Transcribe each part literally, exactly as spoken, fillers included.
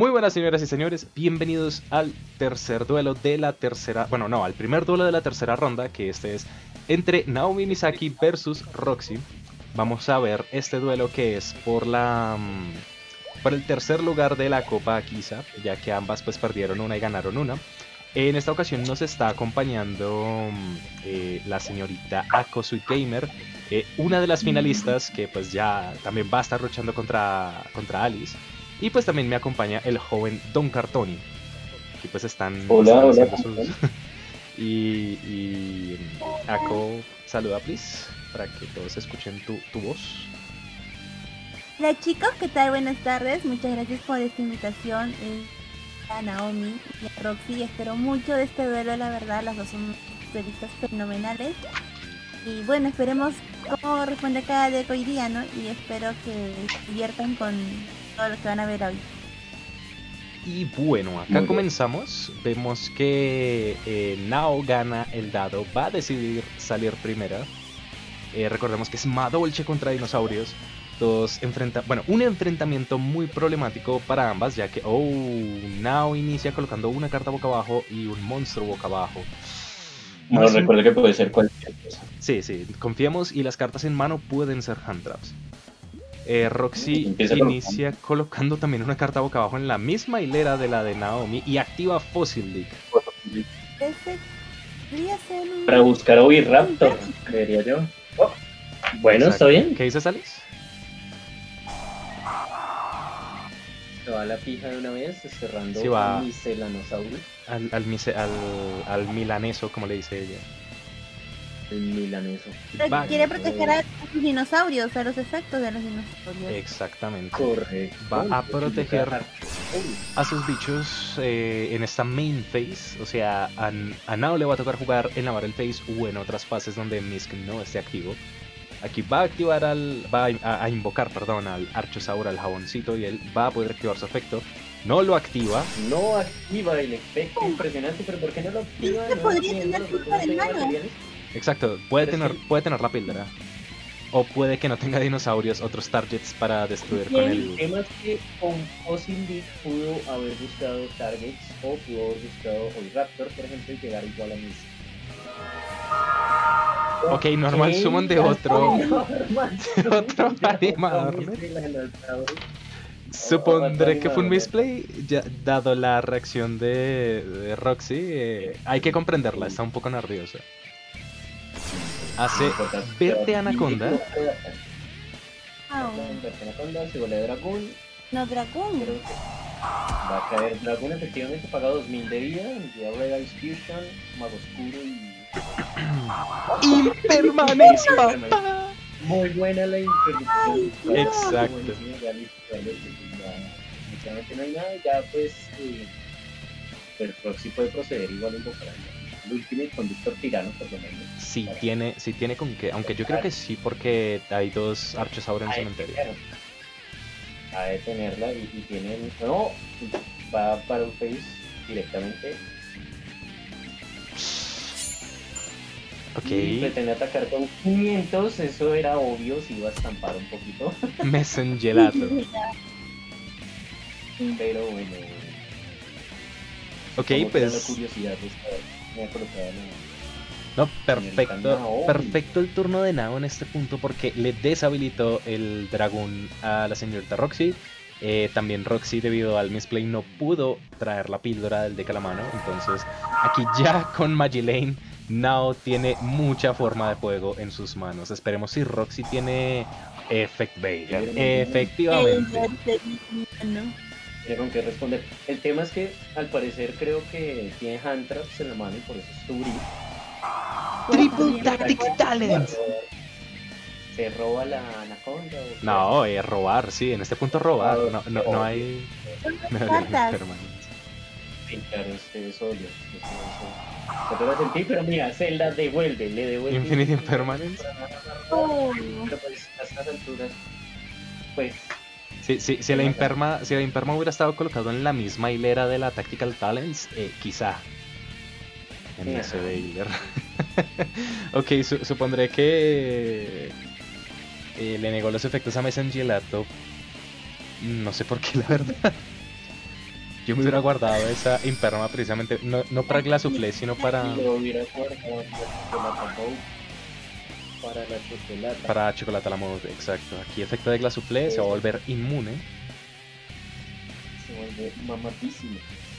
Muy buenas señoras y señores, bienvenidos al tercer duelo de la tercera, bueno no, al primer duelo de la tercera ronda, que este es entre Naomi Misaki versus Roxy. Vamos a ver este duelo que es por la por el tercer lugar de la Copa Akiza, ya que ambas pues perdieron una y ganaron una. En esta ocasión nos está acompañando eh, la señorita Ako Sweet Gamer, eh, una de las finalistas que pues ya también va a estar luchando contra, contra Alice. Y pues también me acompaña el joven Don Cartoni, que pues están, hola, están hola. haciendo sus... y, y Ako, saluda please, para que todos escuchen tu, tu voz. Hola chicos, ¿qué tal? Buenas tardes, muchas gracias por esta invitación. Eh, a Naomi y a Roxy, espero mucho de este duelo, la verdad, las dos son duelistas fenomenales. Y bueno, esperemos cómo responde cada deck hoy día, ¿no? Y espero que se diviertan con todo lo que van a ver hoy. Y bueno, acá comenzamos. Vemos que eh, Nao gana el dado, va a decidir salir primera. Eh, recordemos que es Madolche contra dinosaurios. Dos enfrenta bueno, un enfrentamiento muy problemático para ambas, ya que, oh, Nao inicia colocando una carta boca abajo y un monstruo boca abajo. No, Más recuerda que puede ser cualquier cosa. Sí, sí, confiemos, y las cartas en mano pueden ser hand traps. Eh, Roxy Empieza inicia colocando. colocando también una carta boca abajo en la misma hilera de la de Naomi y activa Fossil League. Este podría ser un... Para buscar a Oviraptor, creería yo. Oh. Bueno, Exacto. Está bien. ¿Qué dices, Alice? Se va a la fija de una vez, cerrando Sí, va. al Miselanosaurio. Al, al, mise- al, al milaneso, como le dice ella. El milaneso. Va. Quiere proteger a sus dinosaurios, a los efectos de los dinosaurios. Exactamente. Correcto. Va a proteger a sus bichos eh, en esta main phase. O sea, a, a Nao le va a tocar jugar en la Battle Phase o en otras fases donde Misk no esté activo. Aquí va a activar al. va a, a invocar, perdón, al Archosaur, al jaboncito, y él va a poder activar su efecto. No lo activa. No activa el efecto, impresionante, pero ¿por qué no lo activa? ¿Qué No podría entiendo, tener ¿por qué culpa no del tenga malo? materiales? Exacto, puede Pero tener, sí. puede tener la píldora. O puede que no tenga dinosaurios, otros targets para destruir con El el. tema es que con Fossil League pudo haber buscado targets o pudo haber buscado Oviraptor, por ejemplo, y llegar igual a mis. Ok, normal summon de otro. De otro animador. animador. Supondré que fue un misplay, ya, dado la reacción de, de Roxy. Eh, hay que comprenderla, está un poco nerviosa. Hace verte Anaconda. Ah, Verte Anaconda, se golea Dragón. no, dragón. Creo que va a caer Dragón, efectivamente paga dos mil de vida. Ya Red Ice Fusion, Mago Oscuro y. ¡Impermanence, papá! Muy buena la interrupción. Exacto. Buenísimo, ya listo, ya listo, ya, definitivamente no hay nada, ya pues eh, el Proxy puede proceder igual a invocar al Ultimate Conductor Tirano, por lo menos. Sí tiene, sí tiene con que, aunque yo creo que sí, porque hay dos Archosaur en el A cementerio. detenerla. A detenerla y, y tienen. No, va para un face directamente. Ok, Y pretende atacar con quinientos, eso era obvio, si iba a estampar un poquito. Mesengelato. Pero bueno. Ok, como que era pues. la curiosidad de saber, me ha colocado la- No, perfecto, Naomi. perfecto el turno de Nao en este punto porque le deshabilitó el dragón a la señorita Roxy. Eh, también Roxy, debido al misplay, no pudo traer la píldora del deck a la mano. Entonces, aquí ya con Magilane, Nao tiene mucha forma de fuego en sus manos. Esperemos si Roxy tiene Effect Veigar. Efectivamente. ¿No? Tiene con qué responder. El tema es que al parecer creo que tiene hand traps en la mano y por eso es tu Triple Tactics Talents. Se roba la anaconda. ¿O qué No, es robar, sí, en este punto robar. No, no, no hay. No hay Cartas. permanencia. hace? Sí, claro, este es obvio. Eso, eso. Se puede sentir, pero mira, Zelda devuelve, le devuelve. Infinite Impermanence. Oh. Pero pues a estas alturas, pues. Sí, sí, si, la imperma, si la imperma hubiera estado colocado en la misma hilera de la Tactical Talents, eh, quizá. En Ajá. ese de hiler. Ok, su- supondré que eh, le negó los efectos a Mesengelato. No sé por qué, la verdad. Yo me hubiera guardado esa imperma precisamente, no, no para Glasuflé, sino para, Lo hubiera guardado la chocolate bowl para la chocolate. para Chocolate a la Mode, exacto. Aquí efecto de Glasuflé, se va a volver inmune. Se vuelve mamatísimo.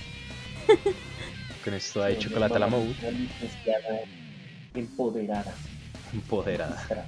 Con esto hay Chocolate a la Mode, Una licenciada empoderada. empoderada.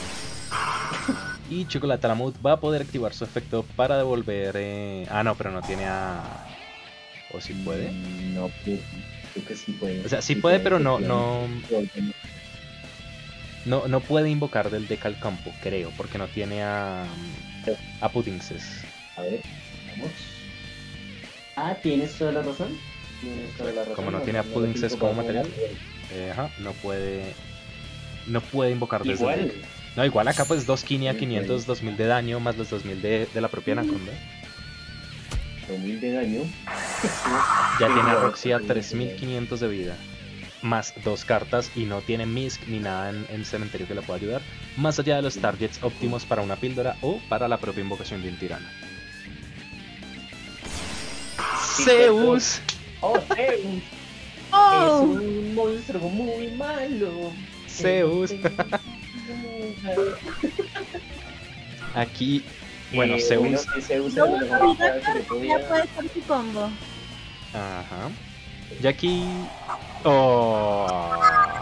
Y Chocolate a la Mode va a poder activar su efecto para devolver... Eh... Ah, no, pero no tiene a... ¿O si puede? Mm, No, creo, creo que sí puede. O sea, sí puede, pero no, no, efectivamente. no, no puede invocar del deck al campo, creo, porque no tiene a... a Puddingses. A ver, vamos. Ah, tienes toda la razón. Tienes toda la razón. Como no tiene a Puddingses como material, eh, ajá, no puede... No puede invocar desde el Igual. deck. No, igual acá pues dos Kini a quinientos, dos mil de daño, más los dos mil de, de la propia Anaconda. dos mil de daño. Ya tiene a Roxy a tres mil quinientos de vida. Más dos cartas y no tiene Misk ni nada en, en cementerio que le pueda ayudar. Más allá de los targets óptimos para una píldora o para la propia invocación de un tirano. Zeus. Oh, Zeus. Es ¡Oh! un monstruo muy malo. Zeus. Aquí, bueno, Eh, Zeus. bueno, sí, Zeus No, a lo no, mejor no, cada que le ya podía- puede ser su combo. Ajá. Y aquí... Oh.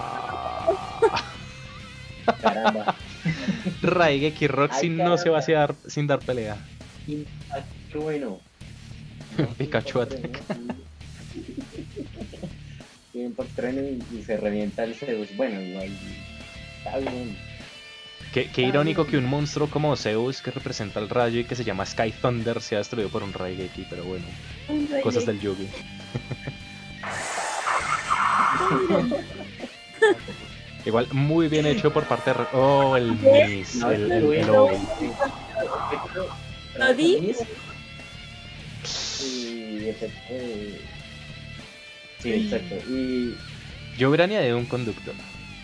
Caramba. Raigeki Roxy Ay, no se va a caramba. quedar sin dar pelea. Impact trueno. Pikachu Impact trueno. Impact trueno y, y se revienta el Zeus. Bueno, igual. Está bien. Qué, qué irónico que un monstruo como Zeus, que representa el rayo y que se llama Sky Thunder, sea destruido por un Raigeki, pero bueno, Un rey cosas de- del Yugi. Igual, muy bien hecho por parte de... Ra- Oh, el Miss, No, el, el, pero el bueno, Owl. ¿Lo di? Y efecto de- Sí, exacto. Y Yo hubiera añadido un conductor.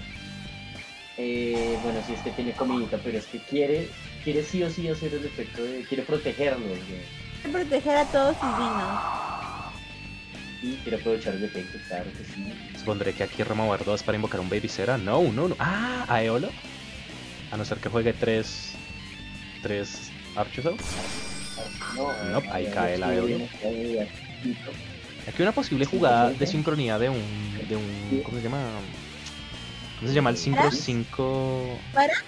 eh, bueno, sí es que tiene comidita, pero es que quiere, quiere sí o sí hacer el efecto de, quiere protegerlos, güey. Quiere proteger a todos sus vinos. Y quiere aprovechar el efecto, claro que sí. Supondré que aquí remover dos para invocar un Baby Cera. No, no, no. Ah, a Eolo. A no ser que juegue tres... Tres Archosaur. No, No, ahí cae la Eolo. Eolo. Aquí una posible jugada de sincronía de un... De un ¿cómo se llama? ¿Cómo se llama el Synchro cinco?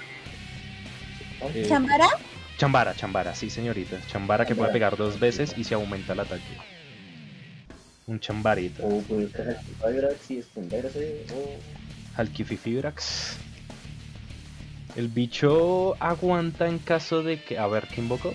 Eh, ¿Chambara? Chambara, Chambara, sí señorita. Chambara que puede pegar dos veces y se aumenta el ataque. Un Chambarita. O puede caer Fibrax y esconderse. O Halkififibrax. El bicho aguanta en caso de que... A ver, ¿qué invocó?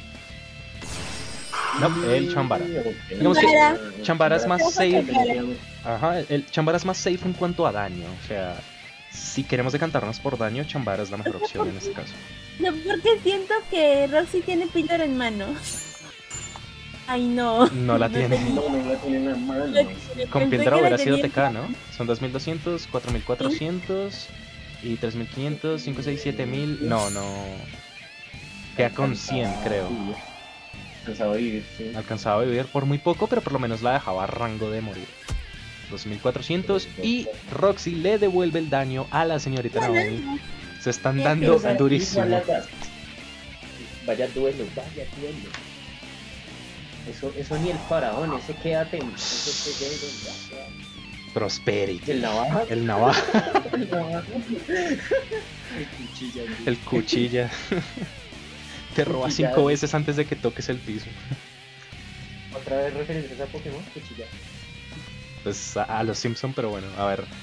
No, el Chambara. Digamos que Chambara. Chambara es más safe. Definitivamente. Ajá, el Chambara es más safe en cuanto a daño. O sea, si queremos decantarnos por daño, Chambara es la mejor opción en este caso. No, porque siento que Roxy tiene píldora en mano. Ay, no. No la tiene. tenía. No, no la tiene en la mano. Con Pensé Pieldra que la hubiera sido tenía T K, ¿no? Son dos mil doscientos, cuatro mil cuatrocientos y tres mil quinientos, cinco, seis, siete mil. No, no. Queda con cien, creo. Alcanzaba a vivir, sí. Alcanzaba a vivir por muy poco, pero por lo menos la dejaba a rango de morir. dos mil cuatrocientos y Roxy le devuelve el daño a la señorita Naomi. Se están dando Esa- durísimo. igual las- Vaya duelo, vaya duelo. Eso, eso ni el faraón, ese quédate. Ese que llega, Prosperity. el navaja. El navaja. El navaja. El cuchilla. El cuchilla. Te roba Cuchilla. cinco veces antes de que toques el piso. Otra vez referencias a Pokémon, cuchilla. Pues a, a los Simpson, pero bueno, a ver.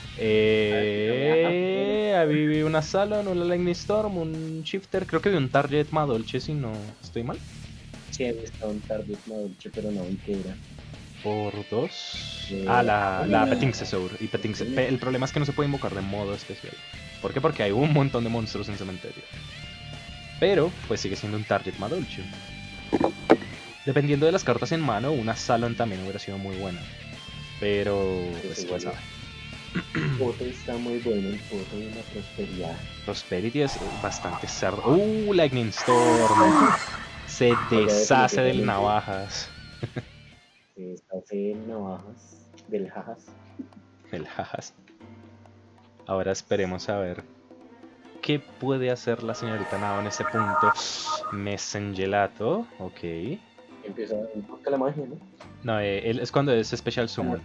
Eh, ahí vi una Salon, una Lightning Storm, un Shifter. Creo que vi un Target Madolche, si no estoy mal. Sí, he visto un target Madolche, pero no vi qué era. Por dos. Eh, Ah, la, la ah. Petinxesaur. Y Petinxe- pe- El problema es que no se puede invocar de modo especial. ¿Por qué? Porque hay un montón de monstruos en cementerio. Pero, pues sigue siendo un Target Madolche. Dependiendo de las cartas en mano, una Salon también hubiera sido muy buena. Pero, pues quién igual. sabe. El foto está muy bueno, el foto de la prosperidad. Prosperity es bastante cerdo. Uh, Lightning Storm. Se deshace del navajas. que hace navajas del jajas. El jajas. Ahora esperemos a ver qué puede hacer la señorita Nao en ese punto. Mesengelato, ok. Empieza a buscar la magia, ¿no? No, eh, él es cuando es Special Summon.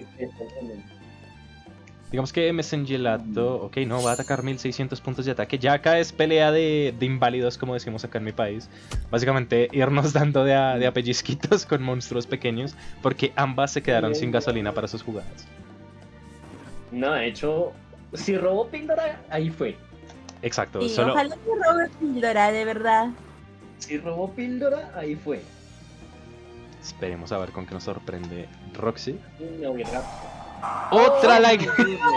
Digamos que Mesengelato, ok, no, va a atacar mil seiscientos puntos de ataque. Ya acá es pelea de, de inválidos, como decimos acá en mi país. Básicamente irnos dando de a, de a pellizquitos con monstruos pequeños, porque ambas se quedaron sin gasolina para sus jugadas. No, de hecho, si robó píldora, ahí fue. Exacto, Sí, solo... ojalá que robe píldora, de verdad. Si robó píldora, ahí fue. Esperemos a ver con qué nos sorprende Roxy. No, mierda. ¡Otra Oh, like!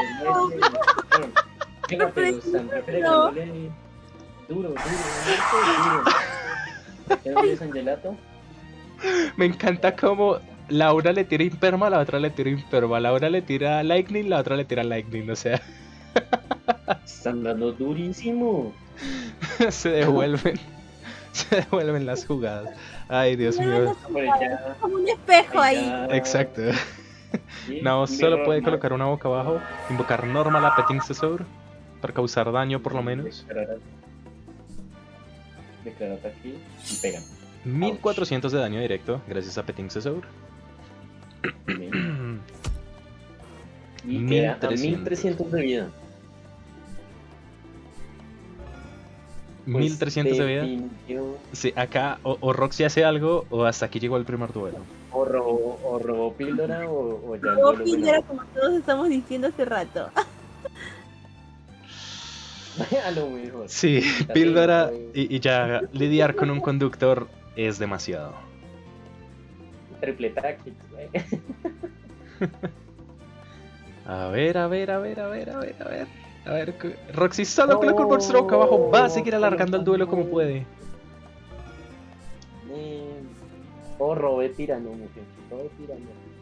Venga, pero están pegándole duro, duro, duro, duro. ¿Tengo Mesengelato? Me encanta cómo Laura le tira Imperma, la otra le tira Imperma. Laura le tira Lightning, la otra le tira Lightning, o sea... Están dando durísimo. se devuelven. Se devuelven las jugadas. Ay, Dios mío. Como un espejo ahí. Ya- Exacto. Sí, No, solo Mirror puede Match. colocar una boca abajo, invocar Normal a Petting Scizor para causar daño por lo menos. Declarar, declarar ataque y pegan. mil cuatrocientos de daño directo gracias a Petting Scizor. Y queda a mil trescientos. mil trescientos de vida. Pues, mil trescientos de vida. definitivo. Sí, acá o, o Roxy hace algo o hasta aquí llegó el primer duelo. O robó, o robó píldora o, o ya el Robo duelo píldora, fue como todos estamos diciendo hace rato. a lo mejor. Sí, También, píldora pues, y, y ya lidiar con un conductor es demasiado. Triple táctico, güey. A ver, a ver, a ver, a ver, a ver, a ver. A ver, cu- Roxy solo coloca un monstruo boca abajo. Va a seguir alargando el duelo como puede. Eh, O robé tirano, mujer. Robé tirano.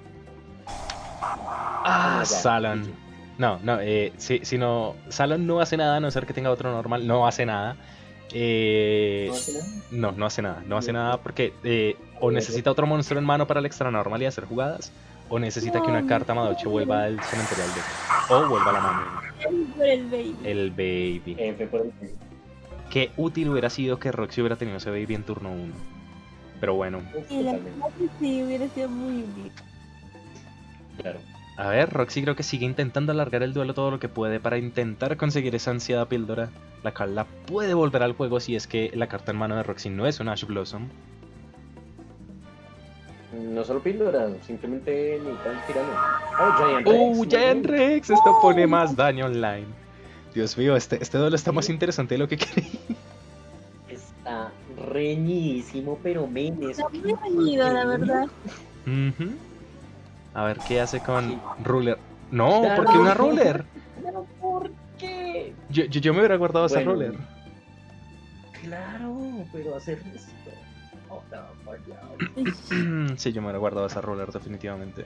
Ah, ya, Salon. G G. No, no, eh, si, si no. Salon no hace nada, a no ser que tenga otro normal. No hace nada. Eh, ¿No hace nada? no, no hace nada. No hace nada porque eh, o necesita otro monstruo en mano para el extra normal y hacer jugadas. O necesita que una carta Madoche vuelva al cementerio al deck. O vuelva a la mano. Por el baby. El baby. F por el Qué útil hubiera sido que Roxy hubiera tenido ese baby en turno uno. Pero bueno. Uf, Y la totalmente, verdad que sí, hubiera sido muy bien. claro. A ver, Roxy creo que sigue intentando alargar el duelo todo lo que puede para intentar conseguir esa ansiada píldora, la cual la puede volver al juego si es que la carta en mano de Roxy no es un Ash Blossom. No solo píldora, simplemente necesitan tirano. Oh, Giant Rex. ¡Uh, muy Giant bien. Rex! Esto pone más daño online. Dios mío, este, este duelo está más interesante de lo que creí. Está reñidísimo, pero menes. Está muy reñido, la verdad. Ujú. A ver, ¿qué hace con Sí. Ruler? No, Claro. ¿por qué una Ruler? ¿Pero por qué? Yo, yo, yo me hubiera guardado esa Bueno. Ruler. Claro, pero hacer esto. Oh, no, vaya. Sí, yo me hubiera guardado esa Ruler definitivamente.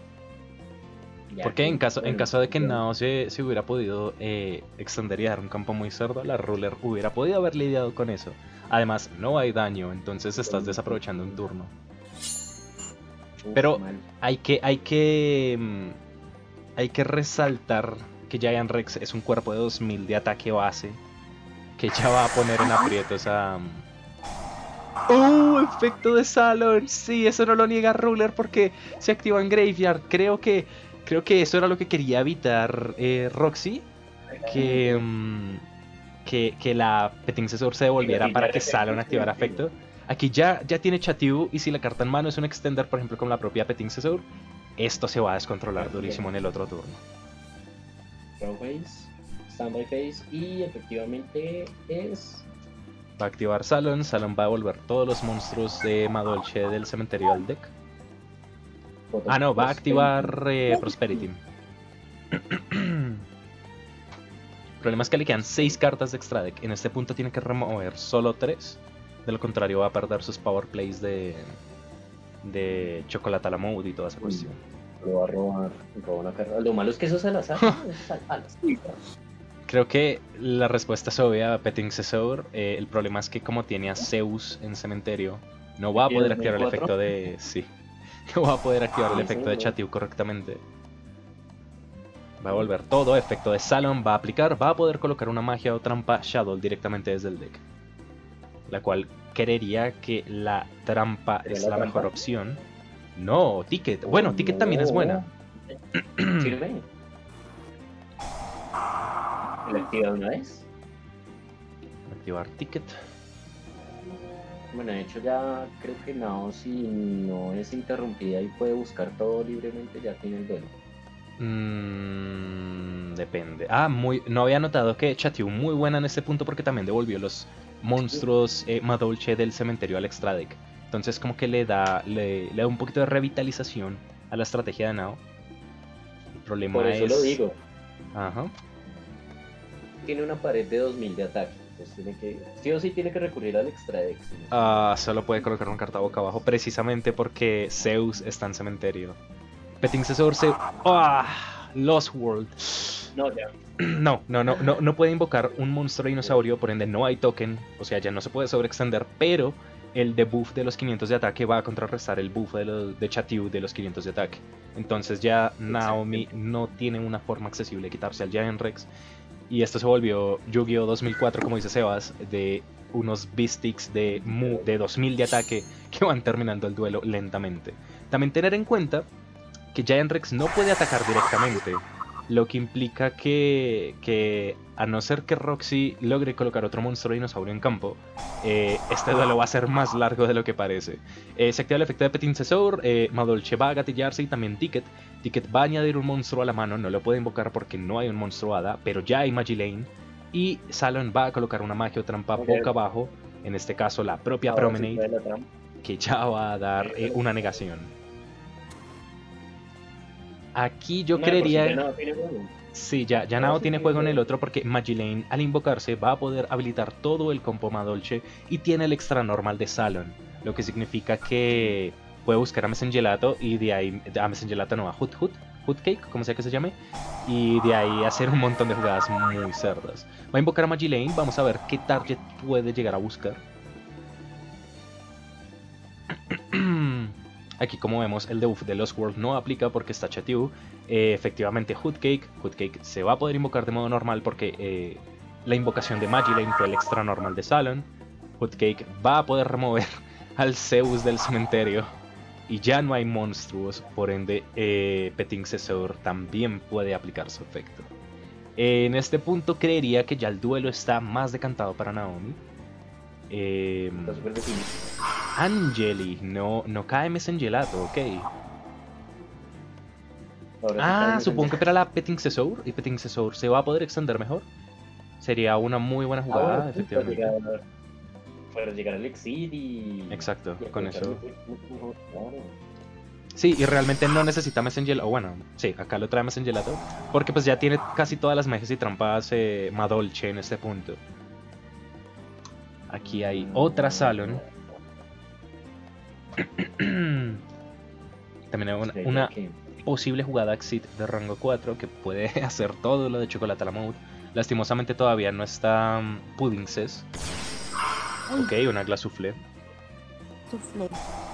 Ya, Porque en caso, en bueno, caso de que bueno. Nao se, se hubiera podido eh, extender y dar un campo muy cerdo, la Ruler hubiera podido haber lidiado con eso. Además, no hay daño, entonces estás desaprovechando un turno. Uf, pero- mal. Hay que, hay que, mm, hay que resaltar que Giant Rex es un cuerpo de dos mil de ataque base, que ya va a poner en aprietos a... ¡Oh! Efecto de Salon. Sí, eso no lo niega Ruler porque se activa en Graveyard. Creo que, creo que eso era lo que quería evitar eh, Roxy. Que, mm, que, que la Petting Scizor se devolviera para que Salon activara efecto. Aquí ya, ya tiene Chatiu y si la carta en mano es un extender, por ejemplo, con la propia Petting Scizor, esto se va a descontrolar durísimo en el otro turno. Throw phase, standby phase y efectivamente es Va a activar Salon, Salon va a devolver todos los monstruos de Madolche del cementerio al deck. Ah, no, va a activar eh, Prosperity. El problema es que le quedan seis cartas de extra deck. En este punto tiene que remover solo tres. De lo contrario va a perder sus power plays de, de Chocolate a la Mood y toda esa cuestión. Lo va a robar, roba una carta. Lo malo es que eso es al azar. ¿no? Es al- al azar. Creo que la respuesta es obvia a Petting Scizor. Eh, el problema es que como tiene a Zeus en cementerio, no va a ¿Y poder el activar el cuatro? efecto de... Sí. va a poder activar el Sí, efecto sí, de no. Chatiu correctamente. Va a volver todo, efecto de Salon va a aplicar, va a poder colocar una magia o trampa Shadow directamente desde el deck. La cual creería que la trampa ¿Sería es la la trampa? mejor opción. No, Ticket. Oh, Bueno, Ticket también es buena. no. ¿Sirve? ¿La activa de una vez? Activar Ticket. Bueno, de hecho ya creo que Nao, si no es interrumpida y puede buscar todo libremente, ya tiene el duelo. Mm, depende. Ah, muy, no había notado que Chatiu muy buena en este punto porque también devolvió los monstruos eh, Madolche del cementerio al extra deck. Entonces como que le da, le, le da un poquito de revitalización a la estrategia de Nao. El problema Por eso es... lo digo. Ajá. Tiene una pared de dos mil de ataque. Entonces tiene que, sí o sí tiene que recurrir al extra deck. Si no- Ah, solo puede colocar una carta boca abajo precisamente porque Zeus está en cementerio. Petting Cesor se... ¡Ah! Lost World. No, ya. No, no, no, no, no puede invocar un monstruo dinosaurio, por ende no hay token, o sea, ya no se puede sobreextender, pero el debuff de los quinientos de ataque va a contrarrestar el buff de, los, de Chatiu de los quinientos de ataque. Entonces ya Naomi no tiene una forma accesible de quitarse al Giant Rex. Y esto se volvió Yu-Gi-Oh! dos mil cuatro, como dice Sebas, de unos Beastics de, mu, de dos mil de ataque que van terminando el duelo lentamente. También tener en cuenta que Giant Rex no puede atacar directamente, lo que implica que, que a no ser que Roxy logre colocar otro monstruo dinosaurio en campo, eh, este duelo va a ser más largo de lo que parece. Eh, se activa el efecto de Petting Cesor, eh, Madolche va a gatillarse y también Ticket. Ticket va a añadir un monstruo a la mano, no lo puede invocar porque no hay un monstruo hada, pero ya hay Magilane. Y Salon va a colocar una magia o trampa Ok. boca abajo, en este caso la propia Ahora sí Promenade, trae la trampa. que ya va a dar eh, una negación. Aquí yo No, de por sí creería... ya nada tiene juego. Sí, ya, ya No, Nao sí tiene tiene juego en el juego. otro porque Magilane al invocarse va a poder habilitar todo el compo Madolche y tiene el extra normal de Salon, lo que significa que puede buscar a Mesengelato y de ahí, a Mesengelato no, a Hoot Hoot, Hootcake, como sea que se llame, y de ahí hacer un montón de jugadas muy cerdas. Va a invocar a Magilane, vamos a ver qué target puede llegar a buscar. Aquí como vemos el debuff de Lost World no aplica porque está Chatiu. Eh, efectivamente Hootcake, Hootcake se va a poder invocar de modo normal porque eh, la invocación de Magilane fue el extra normal de Salon. Hootcake va a poder remover al Zeus del cementerio y ya no hay monstruos, por ende eh, Petting Cesor también puede aplicar su efecto. En este punto creería que ya el duelo está más decantado para Naomi. Eh, Está súper definido. Angeli, no, no cae Mesengelato, ok. Ahora sí Ah, cae supongo que Messenger. para la Petting Cesor y Petting Cesor se va a poder extender mejor. Sería una muy buena Ah, jugada, bueno, sí, efectivamente. Para llegar, para llegar al exit y. Exacto, y con eso. aprovecharlo mucho mejor, claro. Sí, y realmente no necesita Mesengelato, o bueno, sí, acá lo trae Mesengelato, porque pues ya tiene casi todas las magias y trampas eh, Madolche en este punto. Aquí hay otra Salon. También hay una, Sí, una que- posible jugada Exit de rango cuatro que puede hacer todo lo de Chocolate a la Mode. Lastimosamente todavía no está um, Puddingses. Ok, una Glass Soufflé. Soufflé.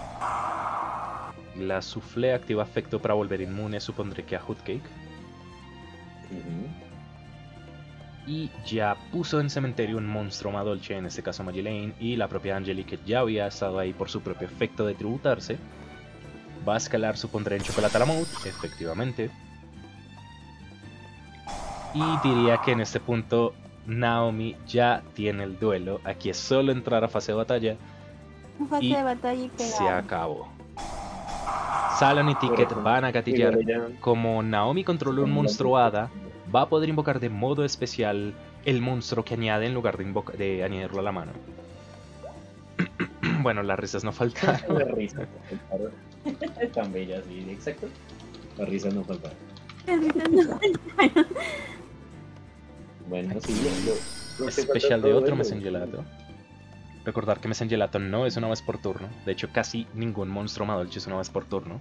La Soufflé activa efecto para volver inmune, supondré que a Hootcake. Ujú. Y ya puso en cementerio un monstruo Madolche, en este caso Magilane, y la propia Angeli, que ya había estado ahí por su propio efecto de tributarse. Va a escalar, supondré, en Chocolate a la Mode, efectivamente. Y diría que en este punto Naomi ya tiene el duelo. Aquí es solo entrar a fase de batalla. Fase Y de batalla y se pegar. acabó. Salon y Ticket Correcto. van a gatillar. Y bueno, ya- Como Naomi controla un monstruo hada, va a poder invocar de modo especial el monstruo que añade en lugar de, invoca- de añadirlo a la mano. Bueno, las risas no faltaron. La risa. Claro. Tan bella, sí, exacto. La risa no falta. Bueno, sí, lo, lo- lo que Especial falta de todo otro es lo- Mesengelato. Recordar que Mesengelato no es una vez por turno. De hecho, casi ningún monstruo Madolche es una vez por turno.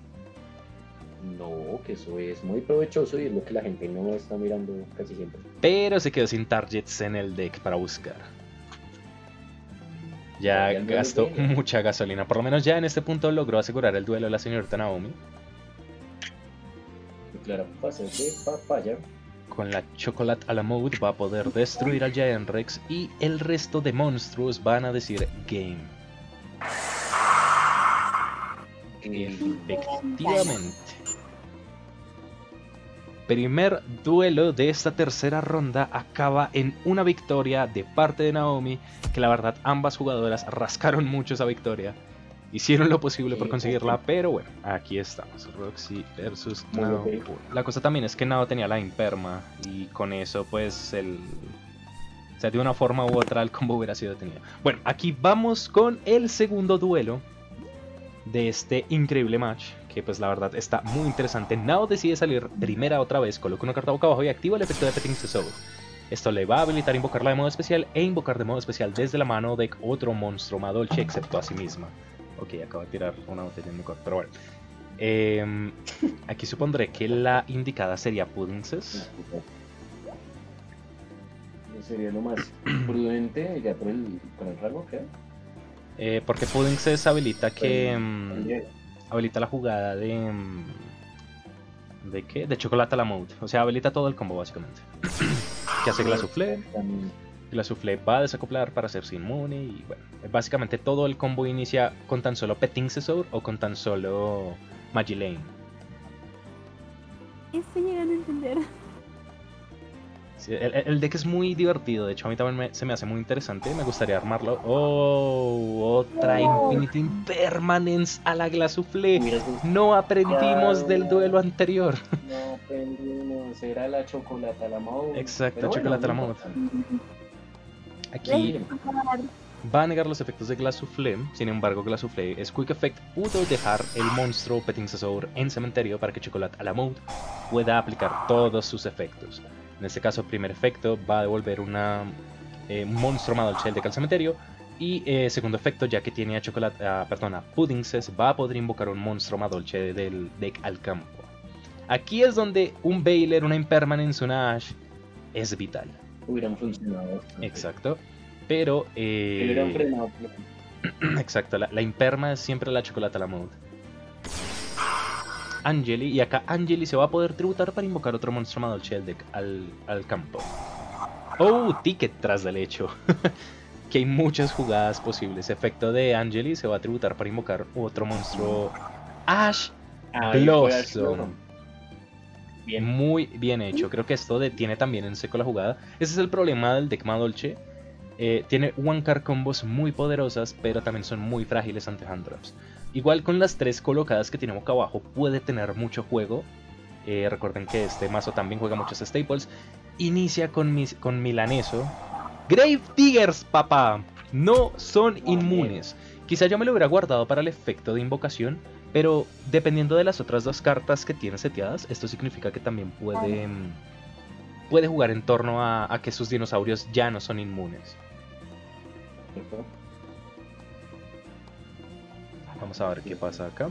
No, que eso es muy provechoso y es lo que la gente no está mirando casi siempre. Pero se quedó sin targets en el deck para buscar. Ya Ya el duelo gastó viene. mucha gasolina. Por lo menos ya en este punto logró asegurar el duelo de la señorita Naomi. Declara pasas de papaya. Con la Chocolate a la Mode va a poder destruir al Giant Rex y el resto de monstruos van a decir game. Efectivamente. Primer duelo de esta tercera ronda acaba en una victoria de parte de Naomi, que la verdad ambas jugadoras rascaron mucho esa victoria. Hicieron lo posible por Sí, conseguirla, sí. pero bueno, aquí estamos. Roxy versus Muy Nao. bien. La cosa también es que Nao tenía la imperma y con eso pues el... O sea, de una forma u otra el combo hubiera sido detenido. Bueno, aquí vamos con el segundo duelo de este increíble match, que pues la verdad está muy interesante. Nao decide salir primera otra vez, coloca una carta boca abajo y activa el efecto de Petting Soul. Esto le va a habilitar invocarla de modo especial e invocar de modo especial desde la mano de otro monstruo Madolche excepto a sí misma. Ok, acabo de tirar una botella en mi cuerpo, pero bueno. Eh, aquí supondré que la indicada sería Puddingses. No sería lo más prudente ya por el, con el rango, ¿qué? Eh, porque Puddingses habilita que... mm, También. habilita la jugada de... mm, ¿de qué? De chocolate a la mode. O sea, habilita todo el combo básicamente. Que hace Glasuflé. También. Glasuflé va a desacoplar para hacerse inmune y bueno, básicamente todo el combo inicia con tan solo Petting Scizor o con tan solo Magilane. Estoy llegando a entender. Sí, el, el deck es muy divertido, de hecho a mí también me- se me hace muy interesante, me gustaría armarlo. Oh, otra Oh. Infinite Impermanence a la Glasuflé. Hubiera sido- No aprendimos del duelo anterior. No aprendimos, era la chocolate a la mode. Exacto, Pero bueno, chocolate a la no mode. importa. Aquí Les- va a negar los efectos de Glasuflé, sin embargo Glasuflé es Quick Effect, pudo dejar el monstruo Petting Scizor en cementerio para que Chocolate a la Mode pueda aplicar todos sus efectos. En este caso, primer efecto va a devolver una, eh, un monstruo Madolche del cementerio. Y eh, segundo efecto, ya que tiene a Chocolate, ah, perdón, a Puddingses, va a poder invocar un monstruo Madolche del deck al campo. Aquí es donde un Bailer, una Impermanence, una Ash es vital. Hubieran funcionado. bastante. Exacto. Pero... eh, Que hubieran frenado. Exacto, la, la imperma es siempre la chocolate a la mode. Angeli, y acá Angeli se va a poder tributar para invocar otro monstruo Madolche del deck al, al campo. Oh, ticket tras del hecho. Que hay muchas jugadas posibles. Efecto de Angeli se va a tributar para invocar otro monstruo Ash Ahí fue Ash Blossom. Blossom. Bien. Muy bien hecho. Creo que esto detiene también en seco la jugada. Ese es el problema del deck Madolche. Eh, tiene one card combos muy poderosas, pero también son muy frágiles ante hand drops. Igual con las tres colocadas que tiene boca abajo puede tener mucho juego. Eh, recuerden que este mazo también juega muchos staples. Inicia con, mis, con Milaneso. Grave Diggers, papá. No son No, inmunes. Quizá yo me lo hubiera guardado para el efecto de invocación, pero dependiendo de las otras dos cartas que tiene seteadas, esto significa que también puede, mm, puede jugar en torno a, a que sus dinosaurios ya no son inmunes. Perfecto. Vamos a ver qué pasa acá.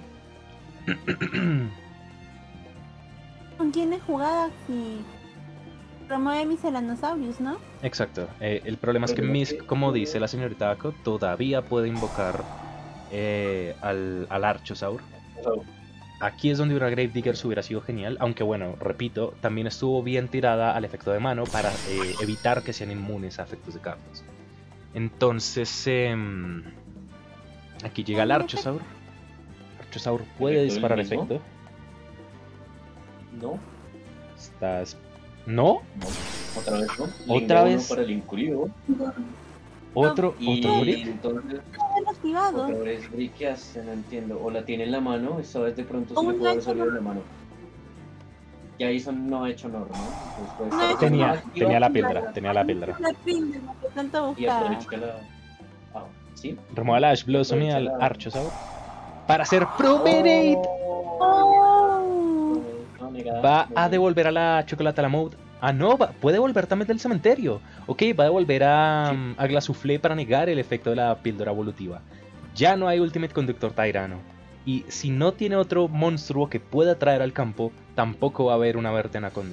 ¿Con quién he jugado si remueve mis Elanosaurus, no? Exacto. Eh, el problema es que Problema Misk, que- como dice la señorita Ako, todavía puede invocar eh, al, al Archosaur. Aquí es donde una Grave Diggers hubiera sido genial, aunque bueno, repito, también estuvo bien tirada al efecto de mano para eh, evitar que sean inmunes a efectos de cartas. Entonces, em, aquí llega el Archosaur. Archosaur puede ¿Efecto del disparar mismo? efecto. No, Estás... ¿No? no. Otra vez no. Otra Lingo vez. uno para el incurrido. Otro, Y otro brick. entonces Está activado. otra vez Brick, ¿qué hace? No entiendo. O la tiene en la mano, esta vez de pronto se Un le puede haber gancho salido no. en la mano. Y ahí son, no ha hecho honor, ¿no? Entonces puede No estar ha hecho Tenía, honor. activa tenía la píldora, tenía la píldora. La píldora que tanto y buscaba. aprovecha la. Ah, ¿sí? Remueve al Ash Blossom y al Aprovecha la- Archosaur para hacer Promenade. Oh. No, no, negada, Va muy a bien. devolver a la chocolate a la mode. Ah, no, va- puede volver también del cementerio. Ok, va a devolver a, Sí. a Glasuflé para negar el efecto de la píldora evolutiva. Ya no hay Ultimate Conductor Tyrano. Y si no tiene otro monstruo que pueda traer al campo, tampoco va a haber una Verte Anaconda.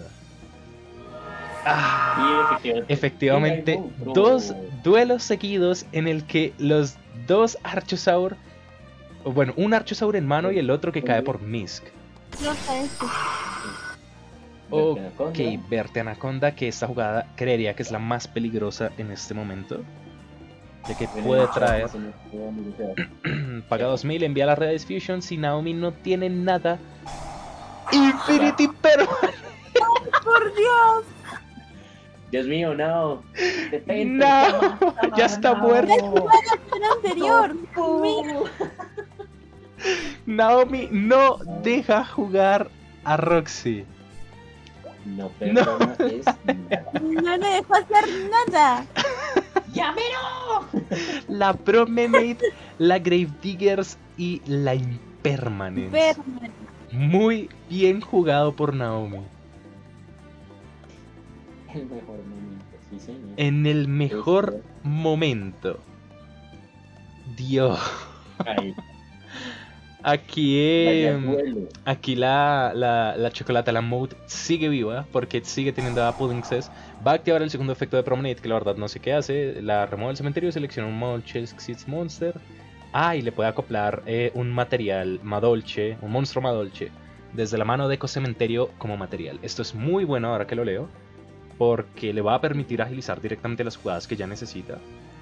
Ah, Y efectivamente. efectivamente, Venga, y monstruo. dos duelos seguidos en el que los dos Archosaur, o bueno, un Archosaur en mano y el otro que cae por Misk. No sé, este. Ok, Verte Anaconda, que esta jugada creería que es la más peligrosa en este momento. De que puede traer. Paga dos mil, envía la Red Fusion. Si Naomi no tiene nada. Infinity pero. ¡Por Dios! Dios mío, no. Detente, No, toma, ya está no. muerto. El anterior. No. Mira, Naomi no deja jugar a Roxy. No perdona, es nada. no le dejó hacer nada. ¡Llámelo! La Promenade, la Gravediggers y la Impermanence. Perman. Muy bien jugado por Naomi. El mejor momento, sí, señor. En el mejor momento. Dios. Ahí, Aquí, vaya eh, duelo. aquí la, la, la chocolate, la mode, sigue viva porque sigue teniendo a Puddingses. Va a activar el segundo efecto de Promenade, que la verdad no sé qué hace. La remueve del cementerio, selecciona un Molchexit Monster. Ah, y le puede acoplar eh, un material Madolche, un monstruo Madolche, desde la mano de Eco Cementerio como material. Esto es muy bueno ahora que lo leo, porque le va a permitir agilizar directamente las jugadas que ya necesita.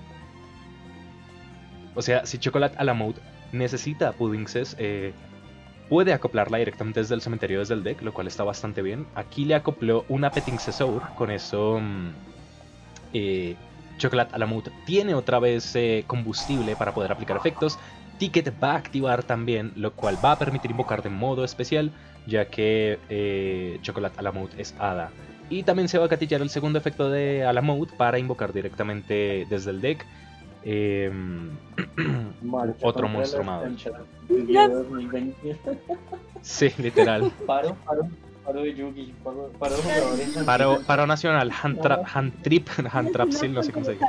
O sea, si Chocolate a la mode necesita Puddingses, eh, puede acoplarla directamente desde el cementerio, desde el deck, lo cual está bastante bien. Aquí le acopló una Pettingsesaur, con eso mmm, eh, Chocolate Alamut tiene otra vez eh, combustible para poder aplicar efectos. Ticket va a activar también, lo cual va a permitir invocar de modo especial, ya que eh, Chocolate Alamut es Hada. Y también se va a gatillar el segundo efecto de Alamut para invocar directamente desde el deck eh, Marcha otro contra monstruo la Madolche. cancha dos mil veinte. Sí, literal. Paro, paro, paro de Yugi, paro, paro de jugadores. Paro, paro nacional, Handtrap, Handtrip, Handtrapsil, no sé cómo se dice.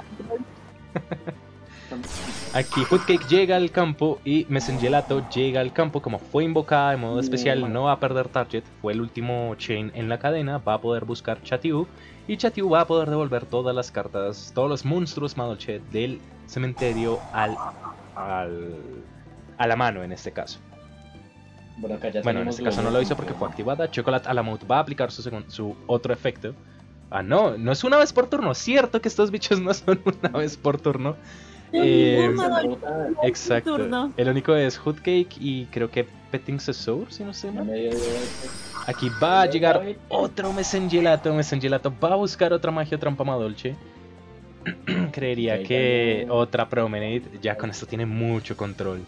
Aquí Footcake llega al campo y Mesengelato llega al campo. Como fue invocada de modo especial, no va a perder target. Fue el último chain en la cadena. Va a poder buscar Chatiu. Y Chatiu va a poder devolver todas las cartas, todos los monstruos Madolche del cementerio al, al, a la mano en este caso. Bueno, acá ya Bueno, en tenemos este caso no los- lo hizo porque fue activada. Chocolate Alamut va a aplicar su, segun- su otro efecto. Ah, no, no es una vez por turno. Cierto que estos bichos no son una vez por turno. Eh, exacto. Turno. El único es Hoodcake y creo que Pettingsesaur, si no sé mal. Aquí va a llegar otro Mesengelato. Mesengelato va a buscar otra magia trampa Madolche. Creería que otra Promenade. Ya con esto tiene mucho control.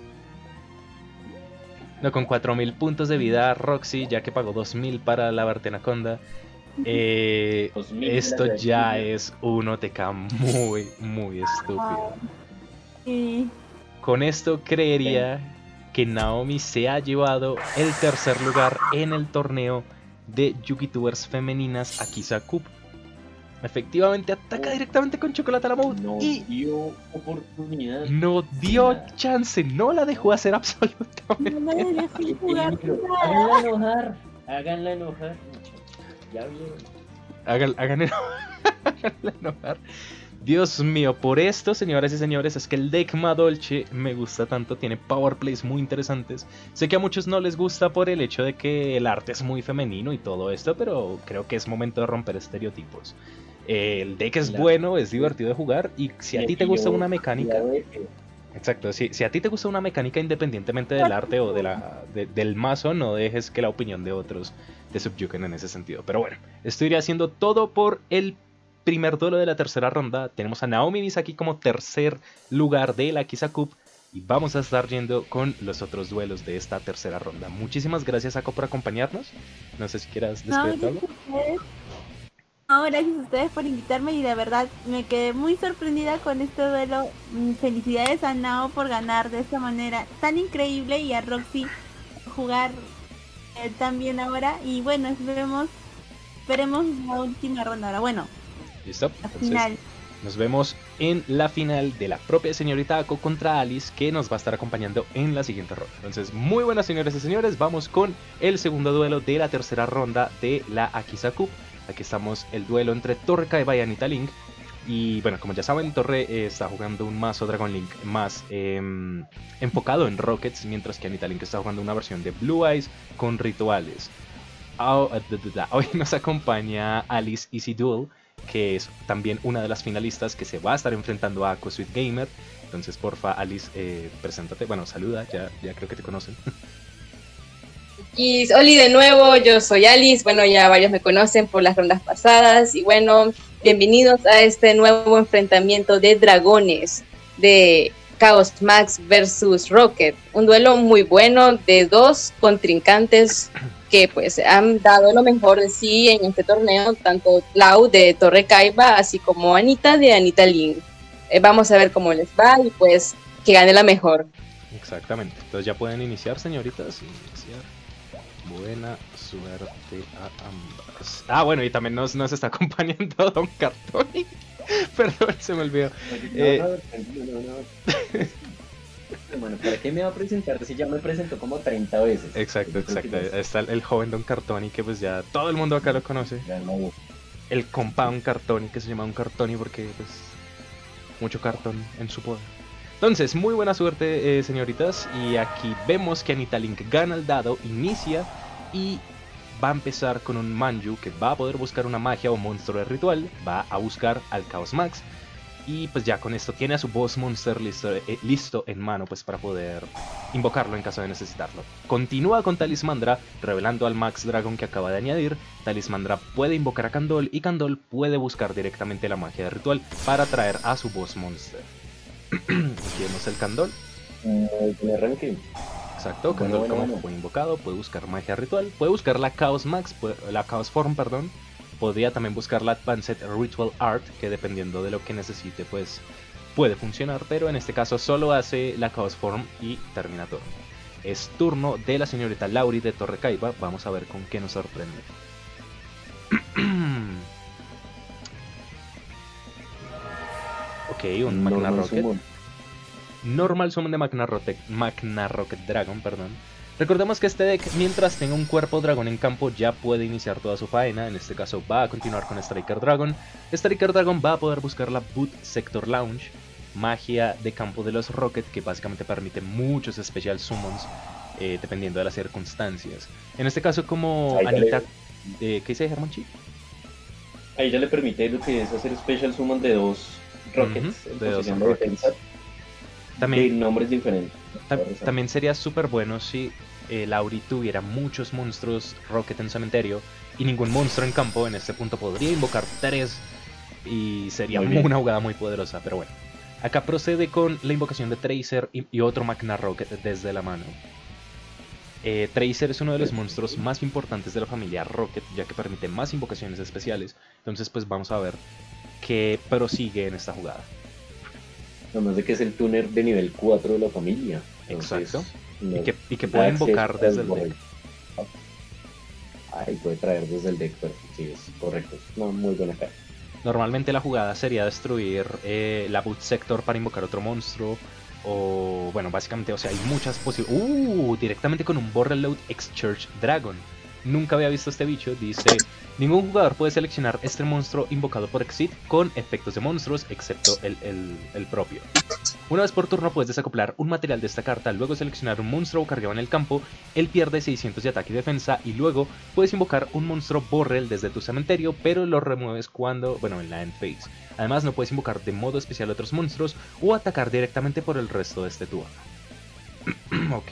No, con cuatro mil puntos de vida Roxy, ya que pagó dos mil para la Verte Anaconda. Eh, dos mil esto de la ya Verte. es un O T K muy, muy estúpido. Sí. Con esto creería que Naomi se ha llevado el tercer lugar en el torneo de Yugitubers femeninas Akiza Cup. Efectivamente ataca Oh. directamente con Chocolate a la Mode No y dio oportunidad. no dio Nada. chance, no la dejó hacer absolutamente. No me dejé jugar Peligro. nada. Háganla enojar. Háganla enojar, muchachos. Ya vieron. Hagan, hagan eno- háganla enojar. Dios mío, por esto, señoras y señores, es que el deck Madolche me gusta tanto, tiene power plays muy interesantes. Sé que a muchos no les gusta por el hecho de que el arte es muy femenino y todo esto, pero creo que es momento de romper estereotipos. Eh, el deck es Claro. bueno, es divertido de jugar y si a ti te gusta una mecánica... Ya Exacto, si, si a ti te gusta una mecánica independientemente del arte o de la, de- del mazo, no dejes que la opinión de otros te subyuguen en ese sentido. Pero bueno, esto iría siendo todo por el primer duelo de la tercera ronda. Tenemos a Naomi Misaki como tercer lugar de la Akiza Cup y vamos a estar yendo con los otros duelos de esta tercera ronda. Muchísimas gracias, Ako, por acompañarnos. No sé si quieras No, despedirte gracias algo. a ustedes. No, gracias a ustedes por invitarme y de verdad me quedé muy sorprendida con este duelo. Mm, Felicidades a Nao por ganar de esta manera tan increíble y a Roxy por jugar eh, tan bien ahora. Y bueno, esperemos, esperemos la última ronda ahora. Bueno, ¿Listo? la Entonces, final. nos vemos en la final de la propia señorita Ako contra Alice, que nos va a estar acompañando en la siguiente ronda. Entonces, muy buenas señoras y señores, vamos con el segundo duelo de la tercera ronda de la Akiza Cup. Aquí estamos el duelo entre Torreca y Bayanita Link. Y bueno, como ya saben, Torre eh, está jugando un mazo Dragon Link más eh, enfocado en Rockets, mientras que Anita Link está jugando una versión de Blue Eyes con rituales. Oh, hoy nos acompaña Alice Easy Duel, que es también una de las finalistas que se va a estar enfrentando a Aqua Sweet Gamer. Entonces, porfa, Alice, eh, preséntate. Bueno, saluda, ya, ya creo que te conocen. Y Oli de nuevo, yo soy Alice, bueno, ya varios me conocen por las rondas pasadas y bueno, bienvenidos a este nuevo enfrentamiento de dragones de Chaos Max versus Rocket, un duelo muy bueno de dos contrincantes que pues han dado lo mejor de sí en este torneo, tanto Lau de Torre Kaiba así como Anita de Anita Link. Eh, vamos a ver cómo les va y pues que gane la mejor. Exactamente, entonces ya pueden iniciar, señoritas, iniciar. Buena suerte a ambas. Ah, bueno, y también nos, nos está acompañando Don Cartoni. Perdón, se me olvidó. Eh... No, no, no. Bueno, ¿para qué me va a presentar si ya me presentó como treinta veces? Exacto, exacto. Está el, el joven Don Cartoni, que pues ya todo el mundo acá lo conoce. No. El compa Don Cartoni, que se llama Don Cartoni porque pues mucho cartón en su poder. Entonces, muy buena suerte, eh, señoritas. Y aquí vemos que Anita Link gana el dado, inicia y va a empezar con un Manju que va a poder buscar una magia o monstruo de ritual. Va a buscar al Chaos Max. Y pues ya con esto tiene a su boss monster listo, eh, listo en mano pues para poder invocarlo en caso de necesitarlo. Continúa con Talismandra, revelando al Max Dragon que acaba de añadir. Talismandra puede invocar a Kandol y Kandol puede buscar directamente la magia de ritual para traer a su boss monster. Aquí vemos el Kandol. Uh, arranque. Exacto, Bueno, Kandol bueno, como bueno. fue invocado puede buscar magia ritual, puede buscar la Chaos Max, puede, la Chaos Form, perdón. Podría también buscar la Advanced Ritual Art, que dependiendo de lo que necesite pues puede funcionar, pero en este caso solo hace la Chaos Form y termina turno. Es turno de la señorita Lauri de Torre Kaiba, vamos a ver con qué nos sorprende. Ok, un Magna Normal Rocket. summon. Normal summon de Magna Rocket, Magna Rocket Dragon, perdón. Recordemos que este deck, mientras tenga un cuerpo dragón en campo, ya puede iniciar toda su faena. En este caso va a continuar con Striker Dragon. Striker Dragon va a poder buscar la Boot Sector Launch, magia de campo de los Rocket, que básicamente permite muchos Special Summons, eh, dependiendo de las circunstancias. En este caso, como Ahí ya Anita... le- Eh, ¿Qué dice Hermanchi? Ahí ya le permite lo que es hacer Special Summon de dos Rockets Ujú, en de dos posición de Rockets. defensa. También... De nombres diferentes. Tam- También sería súper bueno si eh, Lauri tuviera muchos monstruos Rocket en cementerio y ningún monstruo en campo. En este punto podría invocar tres y sería Muy bien. una jugada muy poderosa, pero bueno. Acá procede con la invocación de Tracer y, y otro Magna Rocket desde la mano. Eh, Tracer es uno de los monstruos más importantes de la familia Rocket, ya que permite más invocaciones especiales. Entonces pues vamos a ver qué prosigue en esta jugada. Además de que es el tuner de nivel cuatro de la familia. Entonces, Exacto. no- Y que, y que da puede acceso invocar al desde el borrel. deck. Ahí puede traer desde el deck, pero sí, es correcto. Es una muy buena carta. Normalmente la jugada sería destruir eh, la Boot Sector para invocar otro monstruo. O bueno, básicamente, o sea, hay muchas posibilidades. Uh, directamente con un Borreload X-Church Dragon. Nunca había visto este bicho. Dice, ningún jugador puede seleccionar este monstruo invocado por Exit con efectos de monstruos, excepto el, el, el propio. Una vez por turno puedes desacoplar un material de esta carta, luego seleccionar un monstruo cargado en el campo, él pierde seiscientos de ataque y defensa, y luego puedes invocar un monstruo Borrel desde tu cementerio, pero lo remueves cuando, bueno, en la end phase. Además no puedes invocar de modo especial otros monstruos o atacar directamente por el resto de este turno. Ok.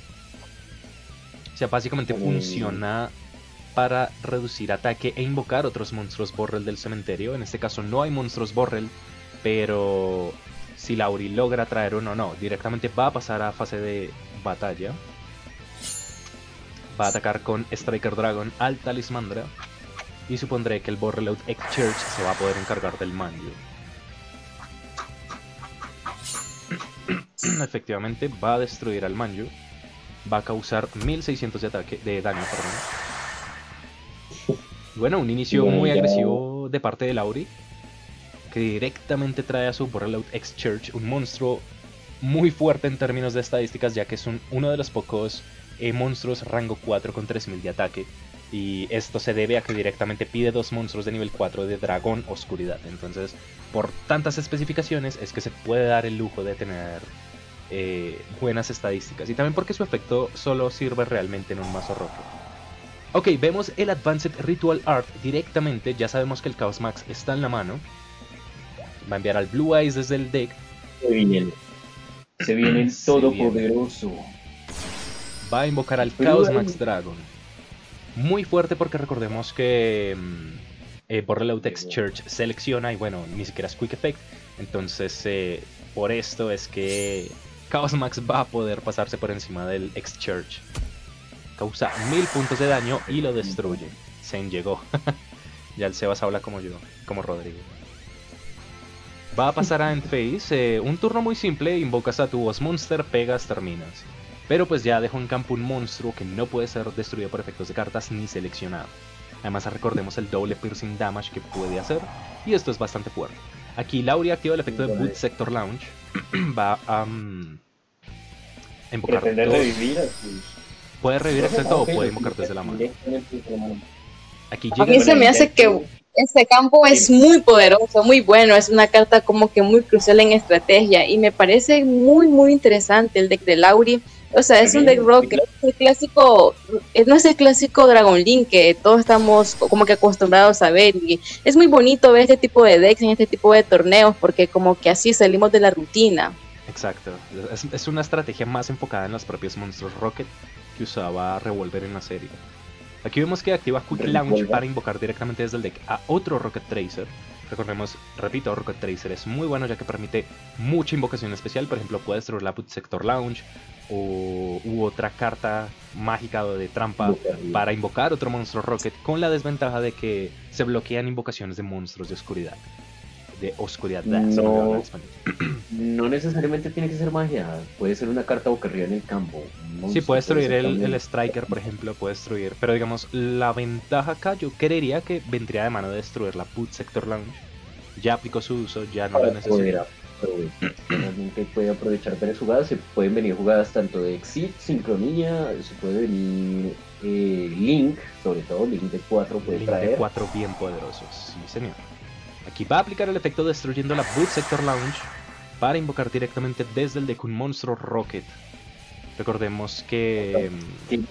O sea, básicamente Mm. funciona para reducir ataque e invocar otros monstruos Borrel del cementerio. En este caso no hay monstruos Borrel, pero si Lauri logra traer uno, no, directamente va a pasar a fase de batalla. Va a atacar con Striker Dragon al Talismandra. Y supondré que el Borreload X-Church se va a poder encargar del Manju. Efectivamente va a destruir al Manju. Va a causar mil seiscientos de ataque, de daño, perdón. Bueno, un inicio Bueno, muy ya- agresivo de parte de Lauri, que directamente trae a su Borreload X-Church, un monstruo muy fuerte en términos de estadísticas, ya que es un, uno de los pocos eh, monstruos rango cuatro con tres mil de ataque. Y esto se debe a que directamente pide dos monstruos de nivel cuatro de dragón oscuridad. Entonces, por tantas especificaciones es que se puede dar el lujo de tener eh, buenas estadísticas. Y también porque su efecto solo sirve realmente en un mazo rojo. Ok, vemos el Advanced Ritual Art directamente. Ya sabemos que el Chaos Max está en la mano. Va a enviar al Blue Eyes desde el deck. Se viene, se viene el todopoderoso. Va a invocar al Chaos Max Dragon. Muy fuerte porque recordemos que eh, Borreload X Church selecciona y bueno, ni siquiera es Quick Effect. Entonces eh, por esto es que Chaos Max va a poder pasarse por encima del X Church. Causa mil puntos de daño y lo destruye. Zen llegó. Ya el Sebas habla como yo, como Rodrigo. Va a pasar a End Phase. Eh, un turno muy simple, invocas a tu boss monster, pegas, terminas. Pero pues ya dejó en campo un monstruo que no puede ser destruido por efectos de cartas ni seleccionado. Además recordemos el doble piercing damage que puede hacer. Y esto es bastante fuerte. Aquí Lauri activa el efecto de Boot Sector Launch. Va a um, invocar Pretender dos. revivir a tus... Puede revivir exacto o Ok, puede invocar desde la mano. directamente desde la mano. Aquí A mí llega se me hace que este campo es muy poderoso, muy bueno, es una carta como que muy crucial en estrategia y me parece muy muy interesante el deck de Lauri. O sea, es un deck rock, es el clásico, no es el clásico Dragon Link que todos estamos como que acostumbrados a ver y es muy bonito ver este tipo de decks en este tipo de torneos porque como que así salimos de la rutina. Exacto, es, es una estrategia más enfocada en los propios monstruos Rocket que usaba Revolver en la serie. Aquí vemos que activa Quick Launch para invocar directamente desde el deck a otro Rocket Tracer. Recordemos, repito, Rocket Tracer es muy bueno ya que permite mucha invocación especial. Por ejemplo, puede destruir la Boot Sector Launch o u otra carta mágica o de trampa para invocar otro monstruo Rocket, con la desventaja de que se bloquean invocaciones de monstruos de oscuridad. De oscuridad. No, no necesariamente tiene que ser magia, puede ser una carta boca arriba en el campo. Sí, puede destruir el, el Striker, por ejemplo, puede destruir. Pero digamos, la ventaja acá yo creería que vendría de mano de destruir la Boot Sector Launch. Ya aplicó su uso, ya no lo necesita. Realmente puede aprovechar varias jugadas, se pueden venir jugadas tanto de Exit, Sincronía, se puede venir eh, Link, sobre todo Link de cuatro puede Link traer. de cuatro bien poderosos, sí señor. Aquí va a aplicar el efecto destruyendo la Boot Sector Launch para invocar directamente desde el deck un monstruo Rocket. Recordemos que... Sí,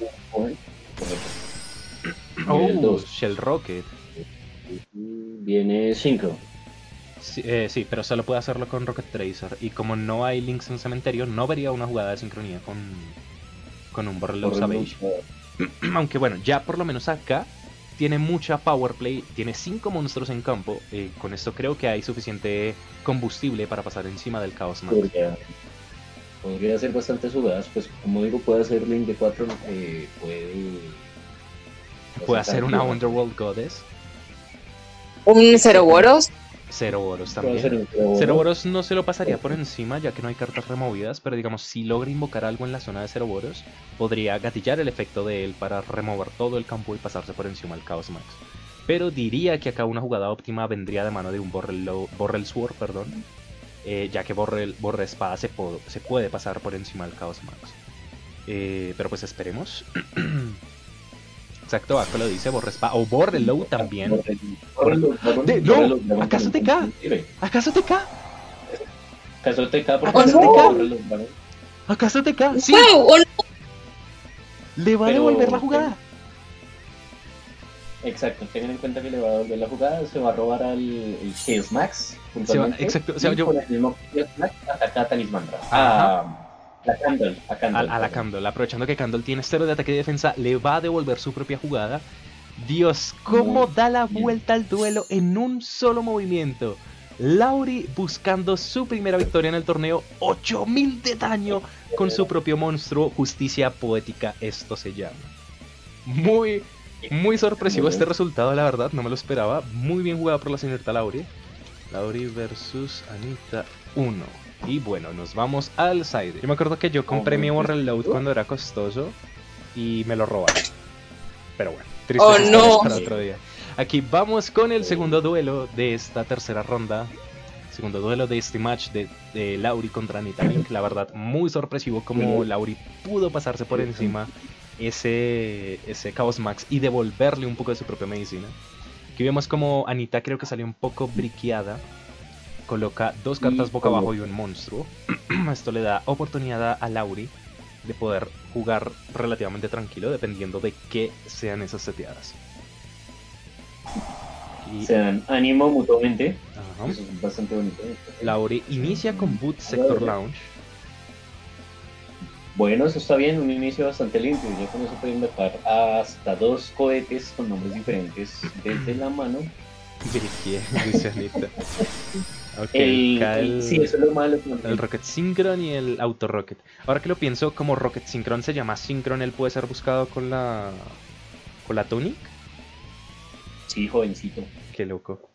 Oh, Shell Rocket. Viene cinco. Sí, eh, sí, pero solo puede hacerlo con Rocket Tracer. Y como no hay links en cementerio, no vería una jugada de sincronía con, con un Borreload Savage. Aunque bueno, ya por lo menos acá tiene mucha power play, tiene cinco monstruos en campo. Eh, con esto creo que hay suficiente combustible para pasar encima del Chaos Max. Podría, podría hacer bastantes jugadas, pues como digo, puede hacer Link de cuatro, eh, puede... Puede hacer una Underworld Goddess. Un Ceroboros. Ceroboros también. Ceroboros no se lo pasaría por encima ya que no hay cartas removidas, pero digamos si logra invocar algo en la zona de Ceroboros, podría gatillar el efecto de él para remover todo el campo y pasarse por encima al Chaos Max. Pero diría que acá una jugada óptima vendría de mano de un Borrel Sword, perdón, eh, ya que Borrel, Borre Espada se, se puede pasar por encima del Chaos Max. Eh, pero pues esperemos. Exacto, acá lo dice Borre Espada o Borreload también. De, no, ¿acaso te cae? ¿Acaso te cae? ¿Acaso te cae? ¿Acaso te cae? ¿Acaso te cae? Sí. Le va a devolver la jugada. Exacto, tengan en cuenta que le va a devolver la jugada, se va a robar al el Chaos Max. Se va, exacto, o sea, yo... con el mismo Chaos Max ataca a Talismandra. Ah, la Candle, a Candle. A, a la Candle, aprovechando que Candle tiene cero de ataque y defensa, le va a devolver su propia jugada. Dios, cómo Muy da la bien. vuelta al duelo en un solo movimiento. Lauri buscando su primera victoria en el torneo, ocho mil de daño con su propio monstruo, Justicia Poética, esto se llama. Muy, muy sorpresivo este resultado, la verdad, no me lo esperaba. Muy bien jugado por la señorita Lauri. Lauri versus Anita uno. Y bueno, nos vamos al side. Yo me acuerdo que yo compré mi Borreload cuando era costoso y me lo robaron. Pero bueno, triste oh, no. para otro día. Aquí vamos con el segundo duelo de esta tercera ronda. Segundo duelo de este match de, de Lauri contra Anita Link. La verdad, muy sorpresivo como Lauri pudo pasarse por encima ese, ese Chaos Max y devolverle un poco de su propia medicina. Aquí vemos como Anita creo que salió un poco briqueada. Coloca dos cartas boca abajo y un monstruo. Esto le da oportunidad a Lauri de poder jugar relativamente tranquilo dependiendo de qué sean esas seteadas. Y... se dan ánimo mutuamente. Ajá. Eso es bastante bonito. Lauri inicia con Boot Sector Lounge. Bueno, eso está bien, un inicio bastante limpio. Ya con eso pueden invocar hasta dos cohetes con nombres diferentes desde la mano. Briquea, dice Anita. Ok, El, cae el- el, sí, eso es lo malo. el Rocket Synchron y el Auto Rocket. Ahora que lo pienso, como Rocket Synchron se llama Synchron, él puede ser buscado con la con la Tonic. Sí, jovencito. Qué loco.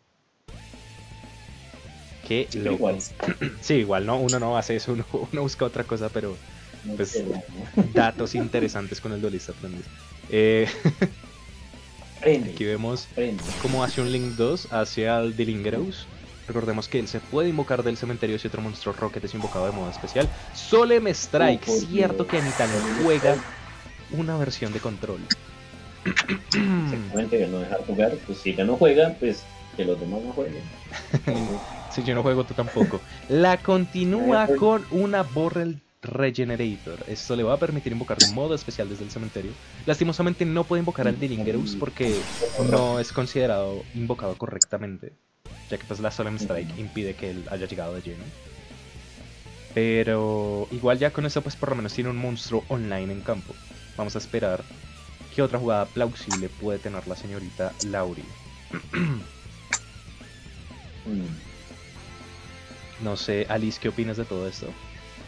Qué Sí, pero loco. igual. Sí, igual, ¿no? Uno no hace eso, uno, uno busca otra cosa, pero No Pues- sé, ¿no? datos interesantes con el duelista aprendiz. Eh, Prende, aquí vemos prende. cómo hace un Link dos hacia el Delingeros. Recordemos que él se puede invocar del cementerio si otro monstruo Rocket es invocado de modo especial. Solem Strike, Oh, por cierto Dios. que Anita no juega una versión de control. Exactamente, de no dejar jugar. Pues si ella no juega, pues que los demás no jueguen. Si yo no juego, tú tampoco. La continúa con una Borrel Regenerator. Esto le va a permitir invocar de modo especial desde el cementerio. Lastimosamente no puede invocar al Delingerus porque no es considerado invocado correctamente, ya que pues la Solemn Strike impide que él haya llegado de lleno. Pero igual ya con eso pues por lo menos tiene un monstruo online en campo. Vamos a esperar qué otra jugada plausible puede tener la señorita Lauri. Mm. No sé, Alice, ¿qué opinas de todo esto?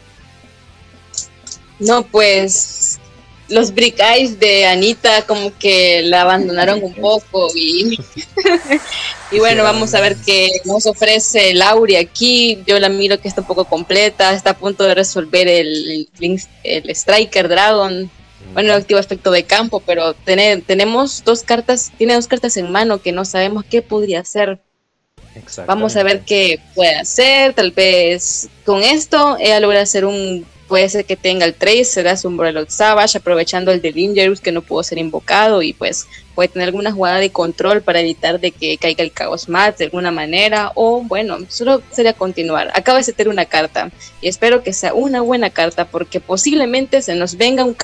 No, pues los Brick Eyes de Anita como que la abandonaron un poco y, y bueno, vamos a ver qué nos ofrece Lauri aquí. Yo la miro que está un poco completa, está a punto de resolver el, el, el Striker Dragon. Bueno, activo efecto de campo, pero tiene, tenemos dos cartas, tiene dos cartas en mano que no sabemos qué podría hacer. Vamos a ver qué puede hacer. Tal vez con esto ella logra hacer un, puede ser que tenga el Tracer, hace un Warlock Savage, aprovechando el de Delingerus que no pudo ser invocado, y pues puede tener alguna jugada de control para evitar de que caiga el Chaos Max de alguna manera, o bueno, solo sería continuar. Acaba de setear una carta y espero que sea una buena carta porque posiblemente se nos venga un...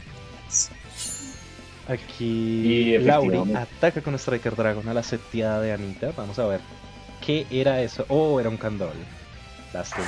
Aquí Y Lauri efectivamente. ataca con Striker Dragon a la seteada de Anita. Vamos a ver qué era eso. Oh, era un Candol. Lástima.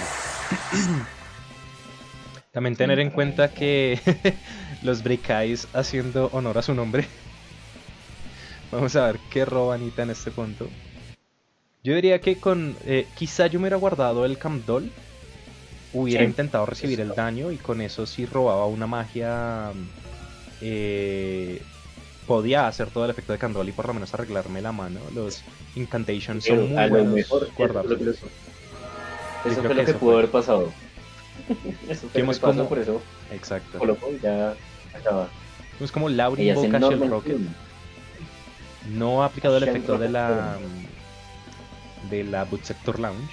También tener en cuenta que los Brick Eyes, haciendo honor a su nombre. Vamos a ver qué roba Anita en este punto. Yo diría que con... Eh, quizá yo me hubiera guardado el Camdol. Hubiera Sí. intentado recibir el daño y con eso sí robaba una magia... Eh, podía hacer todo el efecto de Candol y por lo menos arreglarme la mano. Los Incantations son Pero muy a lo buenos mejor eso fue guardarlos. lo que, les- Yo eso creo fue que lo que eso pudo fue. haber pasado. Eso fue lo Vemos que pasó, cómo- por eso Exacto. colocó y ya acaba. Es como Lauri Ella hace invoca Shell normal Rocket. Plume. No ha aplicado el Shell efecto de Rocket la de la Boot Sector Lounge.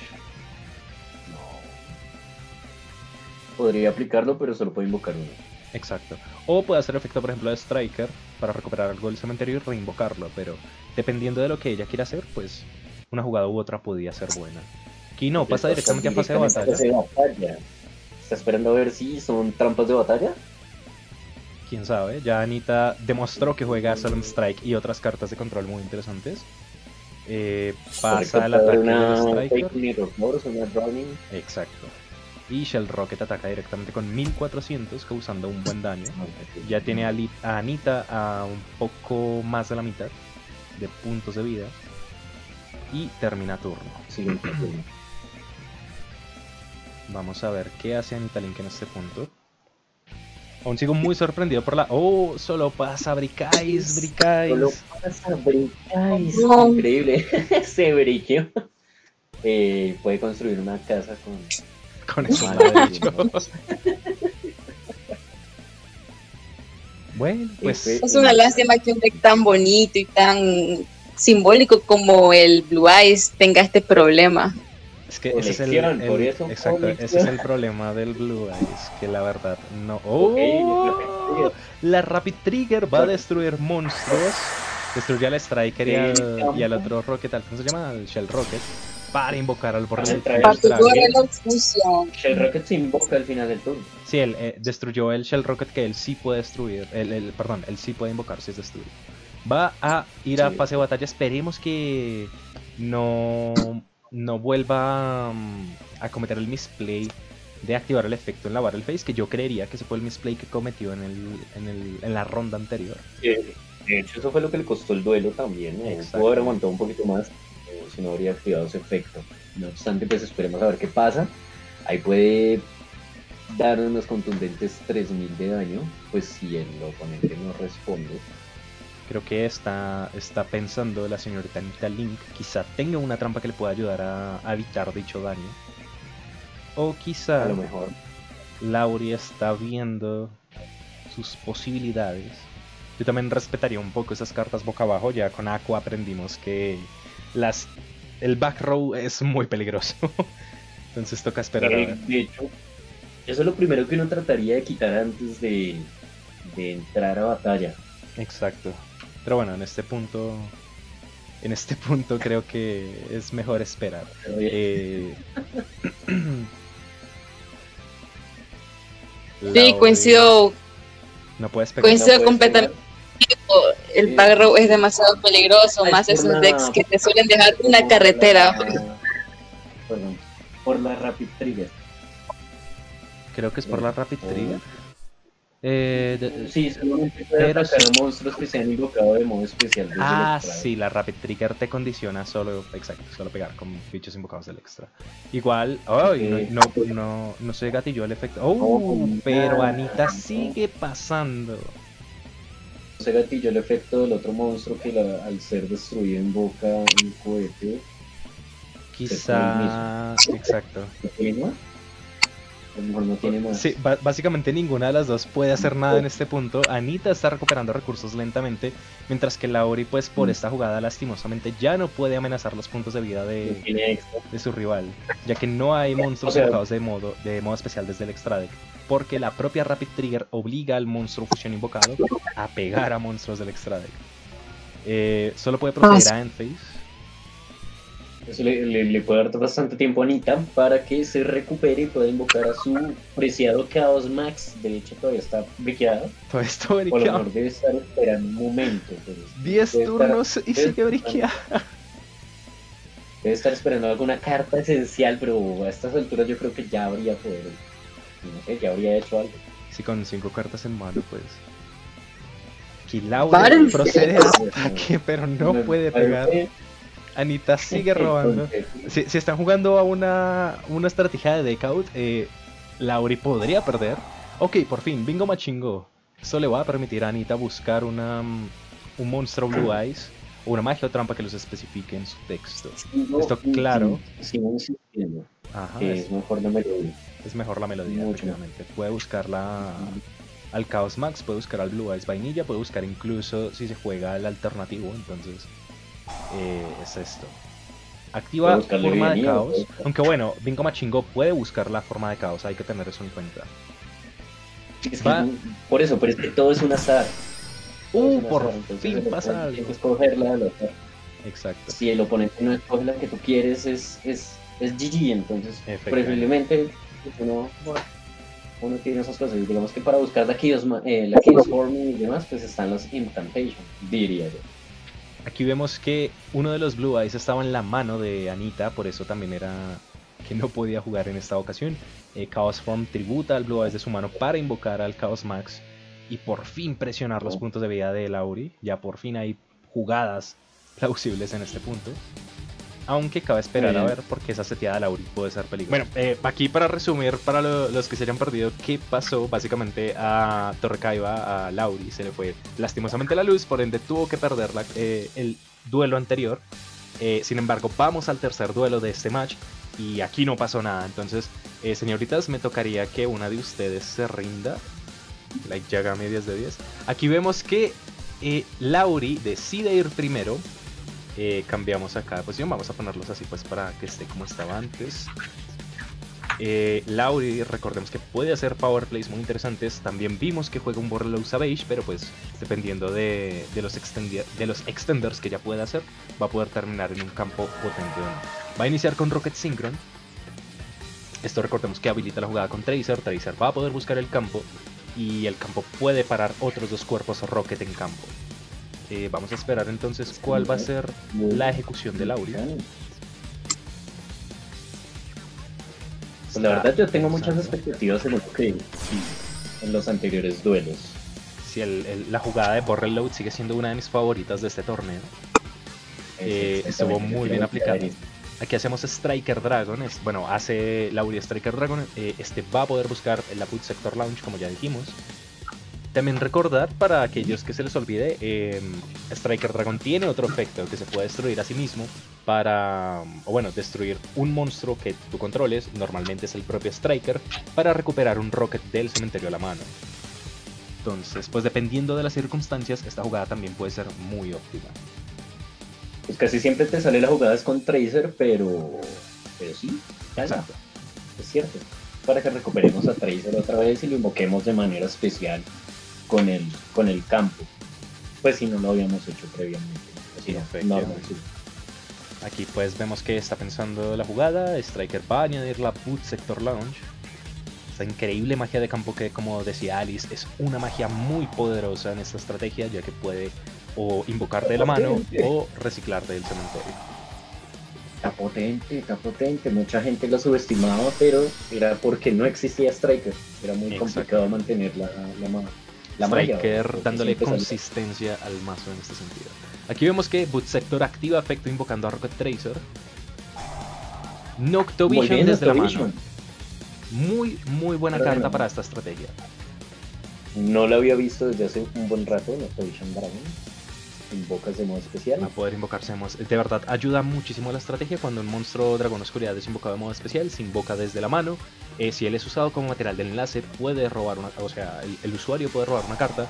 Podría aplicarlo, pero solo puede invocar uno. Exacto. O puede hacer efecto, por ejemplo, de Striker para recuperar algo del cementerio y reinvocarlo. Pero dependiendo de lo que ella quiera hacer, pues una jugada u otra podría ser buena. Aquí no, pasa directamente a fase de batalla. Fase de batalla. Está esperando a ver si son trampas de batalla. Quién sabe. Ya Anita demostró que juega Solemn Strike y otras cartas de control muy interesantes. Eh, pasa el Correcto, ataque una del Striker. Fake Mirror Force, una Drowning. Exacto. Y Shell Rocket ataca directamente con mil cuatrocientos, causando un buen daño. Ya tiene a, Li- a Anita a un poco más de la mitad de puntos de vida. Y termina turno. Siguiente turno. Vamos a ver qué hace Anita Link en este punto. Aún sigo muy sorprendido por la... ¡Oh! Solo pasa Bricais, Bricais. Solo pasa Bricais. No. Increíble. Ese briqueo. Eh, puede construir una casa con... Con eso Madre mal de hecho. Dios. Bueno, pues... F- Es una lástima que un deck tan bonito y tan simbólico como el Blue Eyes tenga este problema. Es que ese es el, Colección, el- por eso, exacto, colección. ese es el problema del Blue Eyes, que la verdad no. Ok, ¡Oh! La Rapid Trigger va a destruir monstruos. Destruye al Striker y al, y al otro Rocket, al- ¿cómo se llama? Al Shell Rocket. Para invocar al Borrel trae- Para tu Dragon. duelo fusión. Shell Rocket se invoca al final del turno. Sí, él eh, destruyó el Shell Rocket que él sí puede destruir. El, el- perdón, él sí puede invocar si es destruido. Va a ir a Sí. fase de batalla. Esperemos que no, no vuelva um, a cometer el misplay de activar el efecto en la Battle Phase, que yo creería que ese fue el misplay que cometió en, el, en, el, en la ronda anterior. Eh, De hecho, eso fue lo que le costó el duelo también, ¿no? Exacto. Pudo haber aguantado un poquito más, eh, si no habría activado ese efecto. No obstante, pues esperemos a ver qué pasa. Ahí puede dar unos contundentes tres mil de daño, pues si el oponente no responde. Creo que está, está pensando la señorita Anita Link. Quizá tenga una trampa que le pueda ayudar a, a evitar dicho daño. O quizá A lo mejor. Lauri está viendo sus posibilidades. Yo también respetaría un poco esas cartas boca abajo. Ya con Aqua aprendimos que las el back row es muy peligroso. Entonces toca esperar a Eh, ver. de hecho, eso es lo primero que uno trataría de quitar antes de, de entrar a batalla. Exacto. Pero bueno, en este punto. En este punto creo que es mejor esperar. Pero, oye, Eh... Sí, Lauri coincido, No puedes pegar. coincido puedes completamente. El Sí. back row es demasiado peligroso, Ay, más por esos la- decks que te suelen dejar una por carretera. la- perdón, por la Rapid Trigger. Creo que es por la Rapid Oh. Trigger. Eh, de- Sí, solamente puede Pero atacar sí. a monstruos que se han invocado de modo especial. desde Ah, el extra. sí, la Rapid Trigger te condiciona solo, exacto, solo pegar con bichos invocados del extra. Igual, ay, no, no, no, no se gatilló el efecto. Oh, No, pero nada. Anita sigue pasando. Se gatilló el efecto del otro monstruo que la- al ser destruido invoca un cohete. Quizá, exacto. ¿No tiene más? A lo mejor no tiene más. Sí, ba- básicamente ninguna de las dos puede hacer nada en este punto. Anita está recuperando recursos lentamente, mientras que Lauri, pues por Mm. esta jugada lastimosamente ya no puede amenazar los puntos de vida No de, tiene extra. de su rival, ya que no hay monstruos O sea- invocados de modo, de modo especial desde el extra deck, porque la propia Rapid Trigger obliga al monstruo fusión invocado a pegar a monstruos del extra deck. Eh, solo puede proceder a end phase. Eso le, le- le puede dar bastante tiempo a Anita para que se recupere y pueda invocar a su preciado Chaos Max. De hecho, todavía está briqueado. Todo esto O a lo briqueado. mejor debe estar esperando un momento. Pues. diez Debe estar- turnos y debe sigue estar- briqueado. Debe estar esperando alguna carta esencial, pero a estas alturas yo creo que ya habría poder. No sé, ya habría hecho algo. Si con cinco cartas en mano, pues. Aquí Lauri Paren. procede al ataque, pero no Me puede pegar. parece- Anita sigue robando. Entonces, Si, si están jugando a una, una estrategia de deck out, eh, Lauri podría perder. Ok, por fin, bingo machingo. Eso le va a permitir a Anita buscar una, mm, un monstruo Blue Eyes o una magia o trampa que los especifique en su texto. sigo Esto claro. insi- Sigo insistiendo Ajá, que es, es mejor la melodía. es mejor la melodía, Mucho. efectivamente. Puede buscar la, al Chaos Max, puede buscar al Blue Eyes Vainilla, puede buscar incluso si se juega al alternativo, entonces eh, es esto. Activa Puede buscarle forma de bien, caos, puede buscar. aunque bueno, Bingo Machingo puede buscar la forma de caos, hay que tener eso en cuenta. Es que Va. por eso, pero es que todo es un azar. Todo es Uh, un por azar, entonces fin el pasa oponente algo. tiene que escogerla al azar. Exacto. Si el oponente no escoge la que tú quieres, es, es, es G G, entonces Efectivamente. preferiblemente pues, uno, uno tiene esas cosas. Y digamos que para buscar la Chaos, ma- eh, la Chaos Forming y demás, pues están los Incantation, diría yo. Aquí vemos que uno de los Blue Eyes estaba en la mano de Anita, por eso también era que no podía jugar en esta ocasión. Eh, Chaos Form tributa al Blue Eyes de su mano para invocar al Chaos Max y por fin presionar los Oh. puntos de vida de Lauri. Ya por fin hay jugadas plausibles en este punto. Aunque cabe esperar a Bien. ver porque esa seteada de Lauri puede ser peligrosa. Bueno, eh, aquí para resumir, para lo- los que se hayan perdido, ¿qué pasó? Básicamente a Torrecaiba, a Lauri, se le fue lastimosamente la luz, por ende tuvo que perder la- eh, el duelo anterior. Eh, sin embargo, vamos al tercer duelo de este match y aquí no pasó nada. Entonces, eh, señoritas, me tocaría que una de ustedes se rinda. Like Yagami diez de diez. Aquí vemos que eh, Lauri decide ir primero. Eh, cambiamos acá de posición, vamos a ponerlos así pues para que esté como estaba antes. Eh, Lauri, recordemos que puede hacer power plays muy interesantes. También vimos que juega un Borreload Savage, pero pues dependiendo de, de, los de los extenders que ya puede hacer, va a poder terminar en un campo potente o no. Va a iniciar con Rocket Synchron. Esto recordemos que habilita la jugada con Tracer. Tracer va a poder buscar el campo y el campo puede parar otros dos cuerpos Rocket en campo. Eh, vamos a esperar entonces cuál va a ser la ejecución de Lauri. Pues la verdad yo tengo muchas expectativas en, lo que, sí, en los anteriores duelos. Sí, el, el, la jugada de Borreload sigue siendo una de mis favoritas de este torneo. Eh, estuvo muy bien aplicada. Aquí hacemos Striker Dragon. Es, bueno, hace Lauri Striker Dragon. Eh, este va a poder buscar el Put Sector Launch, como ya dijimos. También recordar, para aquellos que se les olvide, eh, Striker Dragon tiene otro efecto que se puede destruir a sí mismo para, o bueno, destruir un monstruo que tú controles, normalmente es el propio Striker, para recuperar un Rocket del cementerio a la mano. Entonces, pues dependiendo de las circunstancias, esta jugada también puede ser muy óptima. Pues casi siempre te sale la jugada con Tracer, pero, pero sí, exacto, es cierto. Para que recuperemos a Tracer otra vez y lo invoquemos de manera especial con el, con el campo, pues si no lo habíamos hecho previamente. Sí, no, no, sí. Aquí pues vemos que está pensando la jugada. Striker va a añadir la Put Sector Launch. Esta increíble magia de campo que, como decía Alice, es una magia muy poderosa en esta estrategia, ya que puede o invocarte de la mano o reciclarte del cementerio. Está potente, está potente. Mucha gente lo subestimaba, pero era porque no existía Striker. Era muy Exacto. complicado mantener la, la mano. La Striker magia, dándole consistencia sale. al mazo en este sentido. Aquí vemos que Boot Sector activa efecto invocando a Rocket Tracer. Noctovision desde la mano. Muy, muy buena Pero carta bueno. para esta estrategia. No la había visto desde hace un buen rato, Noctovision Dragon. Invocas de modo especial. A poder invocarse de modo... De verdad, ayuda muchísimo a la estrategia. Cuando un monstruo Dragón Oscuridad es invocado de modo especial, se invoca desde la mano. Eh, si él es usado como material del enlace, puede robar una... O sea, el, el usuario puede robar una carta.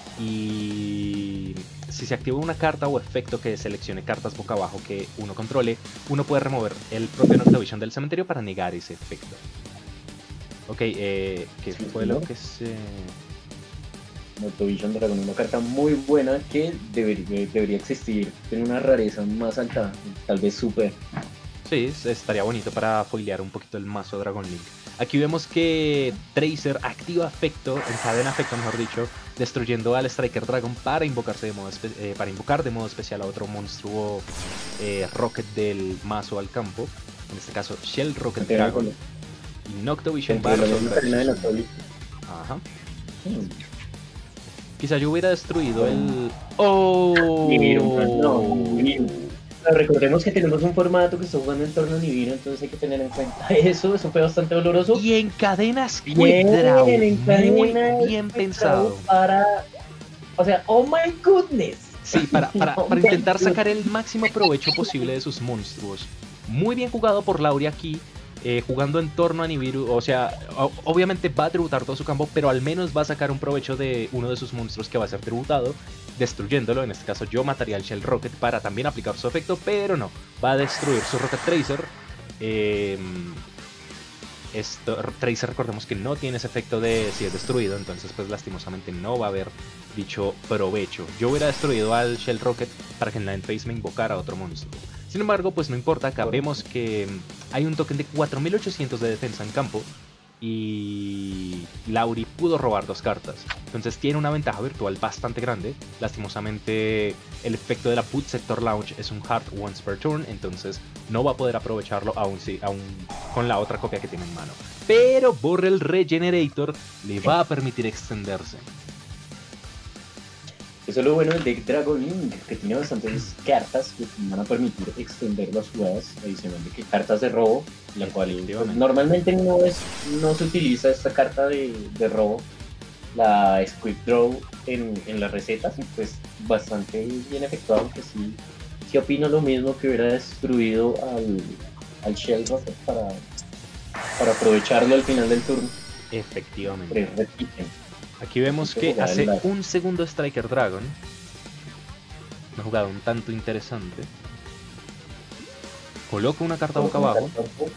Y si se activa una carta o efecto que seleccione cartas boca abajo que uno controle, uno puede remover el propio Noctovision del cementerio para negar ese efecto. Ok, eh, ¿qué sí, fue ¿no? lo que se...? Noctovision Dragon, una carta muy buena que debería, debería existir. Tiene una rareza más alta, tal vez super. Sí, estaría bonito para foilear un poquito el mazo Dragon Link. Aquí vemos que Tracer activa efecto, encadena efecto mejor dicho, destruyendo al Striker Dragon para invocarse de modo eh, para invocar de modo especial a otro monstruo eh, Rocket del mazo al campo. En este caso Shell Rocket Te Dragon. Y Noctovision va a resolver. Ajá. Hmm. Quizá yo hubiera destruido el... ¡Oh! No, recordemos que tenemos un formato que está jugando en torno a Nibiru, entonces hay que tener en cuenta eso, eso fue bastante doloroso. Y encadenas Quick Draw, muy bien pensado. Para... O sea, ¡oh my goodness! Sí, para, para, para intentar sacar el máximo provecho posible de sus monstruos. Muy bien jugado por Lauri aquí. Eh, jugando en torno a Nibiru, o sea, obviamente va a tributar todo su campo, pero al menos va a sacar un provecho de uno de sus monstruos que va a ser tributado, destruyéndolo. En este caso yo mataría al Shell Rocket para también aplicar su efecto, pero no, va a destruir su Rocket Tracer. Eh, esto, Tracer, recordemos que no tiene ese efecto de si es destruido, entonces pues lastimosamente no va a haber dicho provecho. Yo hubiera destruido al Shell Rocket para que en la endphase me invocara a otro monstruo. Sin embargo, pues no importa, acá vemos que hay un token de cuatro mil ochocientos de defensa en campo y Lauri pudo robar dos cartas. Entonces tiene una ventaja virtual bastante grande. Lastimosamente el efecto de la Boot Sector Launch es un hard once per turn, entonces no va a poder aprovecharlo aún, sí, aún con la otra copia que tiene en mano. Pero Borrel Regenerator le va a permitir extenderse. Eso es lo bueno del deck Dragon Link, que tiene bastantes cartas que van a permitir extender las jugadas, adicional de que cartas de robo, la cual pues, normalmente no es no se utiliza esta carta de, de robo, la Squid Draw en, en las recetas, pues bastante bien efectuado, aunque sí, sí opino lo mismo que hubiera destruido al, al Shell Rocket para, para aprovecharlo al final del turno. Efectivamente. Aquí vemos que hace un segundo Striker Dragon. Una jugada un tanto interesante. coloca una carta boca abajo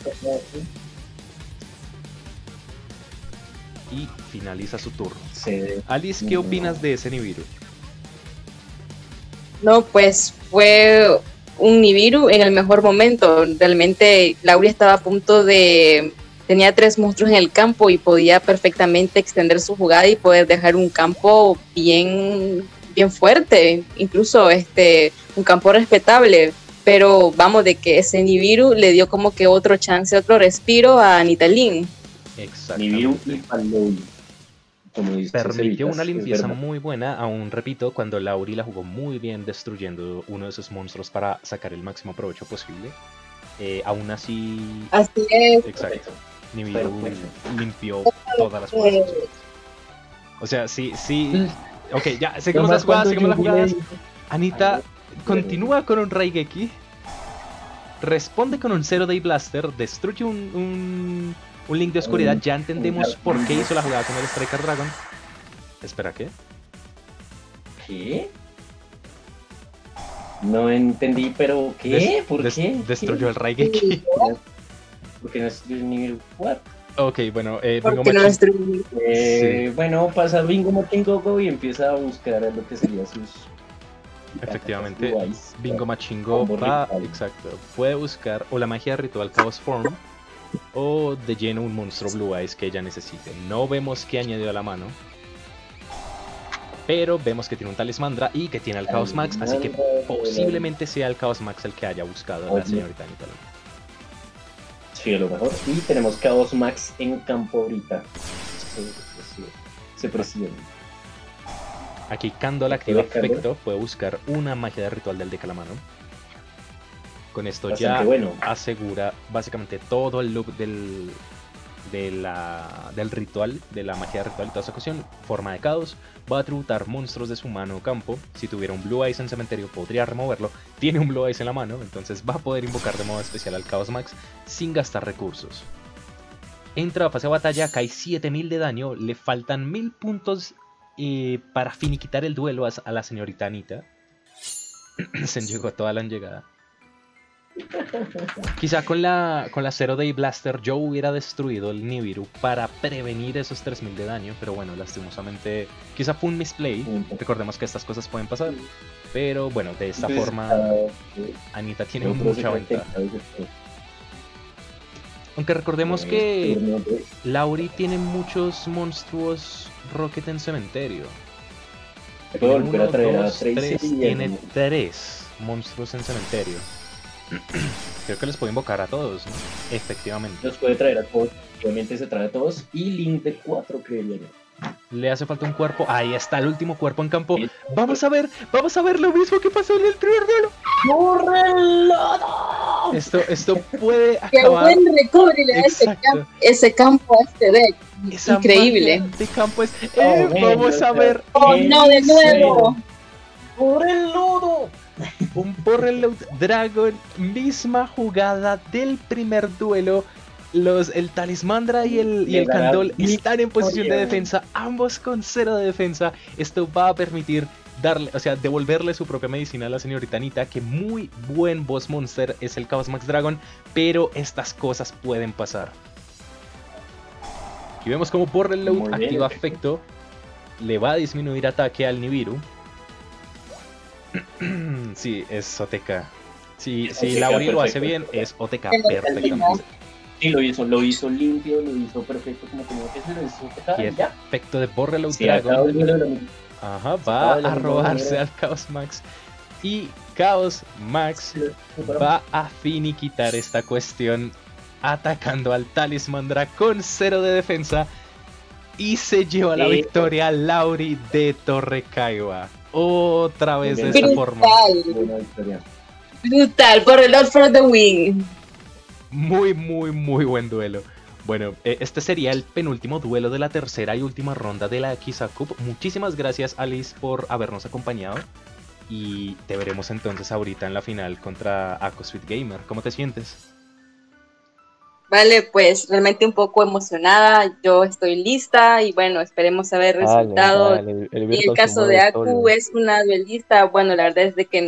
y finaliza su turno. Se- Alice, ¿qué opinas de ese Nibiru? No, pues fue un Nibiru en el mejor momento. Realmente Lauri estaba a punto de... Tenía tres monstruos en el campo y podía perfectamente extender su jugada y poder dejar un campo bien, bien fuerte, incluso este, un campo respetable. Pero vamos, de que ese Nibiru le dio como que otro chance, otro respiro a Nitalin. Nibiru y Exactamente. Paloy. Como dice Permitió Cevitas, una es limpieza verdad. muy buena, aún repito, cuando Lauri la jugó muy bien destruyendo uno de esos monstruos para sacar el máximo provecho posible. Eh, aún así, Así es. exacto, Nibiru Perfecto. limpió todas las jugadas posibles. O sea, sí, sí. Ok, ya, seguimos las jugadas, seguimos las jugadas. Anita continúa con un Raigeki, responde con un Zero Day Blaster, destruye un, un, un Link de Oscuridad. Un- Ya entendemos un- por qué hizo la jugada con el Striker Dragon. Espera, ¿qué? ¿Qué? No entendí, pero ¿qué? Des- ¿Por des- qué? Destruyó el Raigeki. Porque no es el nivel cuatro. Ok, bueno, eh, Bingo Porque Machin- nuestro Eh, Bueno, pasa Bingo Machin Gogo y empieza a buscar lo que sería sus... Efectivamente, Blue Eyes. Bingo Machingo Combo va, ritual. exacto, puede buscar o la magia ritual Chaos Form o de lleno un monstruo Blue Eyes que ella necesite. No vemos qué añadió a la mano, pero vemos que tiene un Talismandra y que tiene al Chaos Max, así que posiblemente sea el Chaos Max el que haya buscado a la Oye. señorita Nitalin. Sí, a lo mejor. Y tenemos Chaos Max en campo ahorita. Se, se, se presiona. Aquí Candle activa ¿Puede Candle? efecto, puede buscar una magia de ritual del deck a la mano. Con esto Bastante ya bueno. asegura básicamente todo el loop del, de la, del ritual, de la magia de ritual y toda esa cuestión. Forma de caos, va a tributar monstruos de su mano o campo. Si tuviera un Blue Eyes en cementerio podría removerlo. Tiene un Blue Eyes en la mano, entonces va a poder invocar de modo especial al Chaos Max sin gastar recursos. Entra a fase de batalla, cae siete mil de daño, le faltan mil puntos eh, para finiquitar el duelo a, a la señorita Anita. Se llegó toda la llegada. Quizá con la, con la Zero Day Blaster yo hubiera destruido el Nibiru para prevenir esos tres mil de daño, pero bueno, lastimosamente quizá fue un misplay. Recordemos que estas cosas pueden pasar, pero bueno, de esta Entonces, forma ah, eh, Anita tiene otro mucha secreto, ventaja. a veces, eh, Aunque recordemos eh, que turno de- Lauri tiene muchos monstruos Rocket en cementerio. Puedo Tiene volver a uno, traer a dos, Tracy tres, y tiene el- tres monstruos en cementerio. Creo que les puedo invocar a todos, ¿no? Efectivamente. Los puede traer a todos. Obviamente se trae a todos. Y Link de cuatro, creería yo. Le hace falta un cuerpo. Ahí está el último cuerpo en campo. Vamos a ver, vamos a ver lo mismo que pasó en el primer duelo. ¡Corre! Esto, esto puede Qué acabar. buen recovery le da ese Exacto. campo, ese campo a este deck. Esa Increíble. magia de campo es. Oh, Eh, ven, vamos a o sea, ver. Oh, no, de nuevo. ¡Por el lodo! Un Porreload Dragon, misma jugada del primer duelo. Los, el Talismandra y el, y el Le dará Candol están en posición de victoria. defensa, ambos con cero de defensa. Esto va a permitir darle, o sea, devolverle su propia medicina a la señorita Anita, que muy buen boss monster es el Chaos Max Dragon, pero estas cosas pueden pasar. Aquí vemos como Porreload Muy bien, activa efecto. efecto, le va a disminuir ataque al Nibiru. Sí, es O T K. Si, si O T K, Lauri lo hace perfecto. bien, es O T K Es lo que perfectamente. Sí, lo hizo, lo hizo limpio, lo hizo perfecto como tenía que ser, lo hizo Y impecable, ya. efecto de Porreload Sí, acá Dragon. volvió lo mismo. Ajá, acaba va de la a misma robarse manera. al Chaos Max. Y Chaos Max va a finiquitar esta cuestión atacando al Talismandra con cero de defensa. Y se lleva la Eh. victoria Lauri de Torre Kaiwa. Otra vez de Muy esta bien. forma. Brutal, Buena victoria. brutal, por el Lord for the win. Muy, muy, muy buen duelo. Bueno, eh, este sería el penúltimo duelo de la tercera y última ronda de la Kisa Cup. Muchísimas gracias, Alice, por habernos acompañado. Y te veremos entonces ahorita en la final contra Aquasweet Gamer. ¿Cómo te sientes? Vale, pues realmente un poco emocionada, yo estoy lista y bueno, esperemos saber Dale, resultados. dale, el, el En el Virtual se caso de mueve Aku solo. es una duelista, bueno, la verdad es de que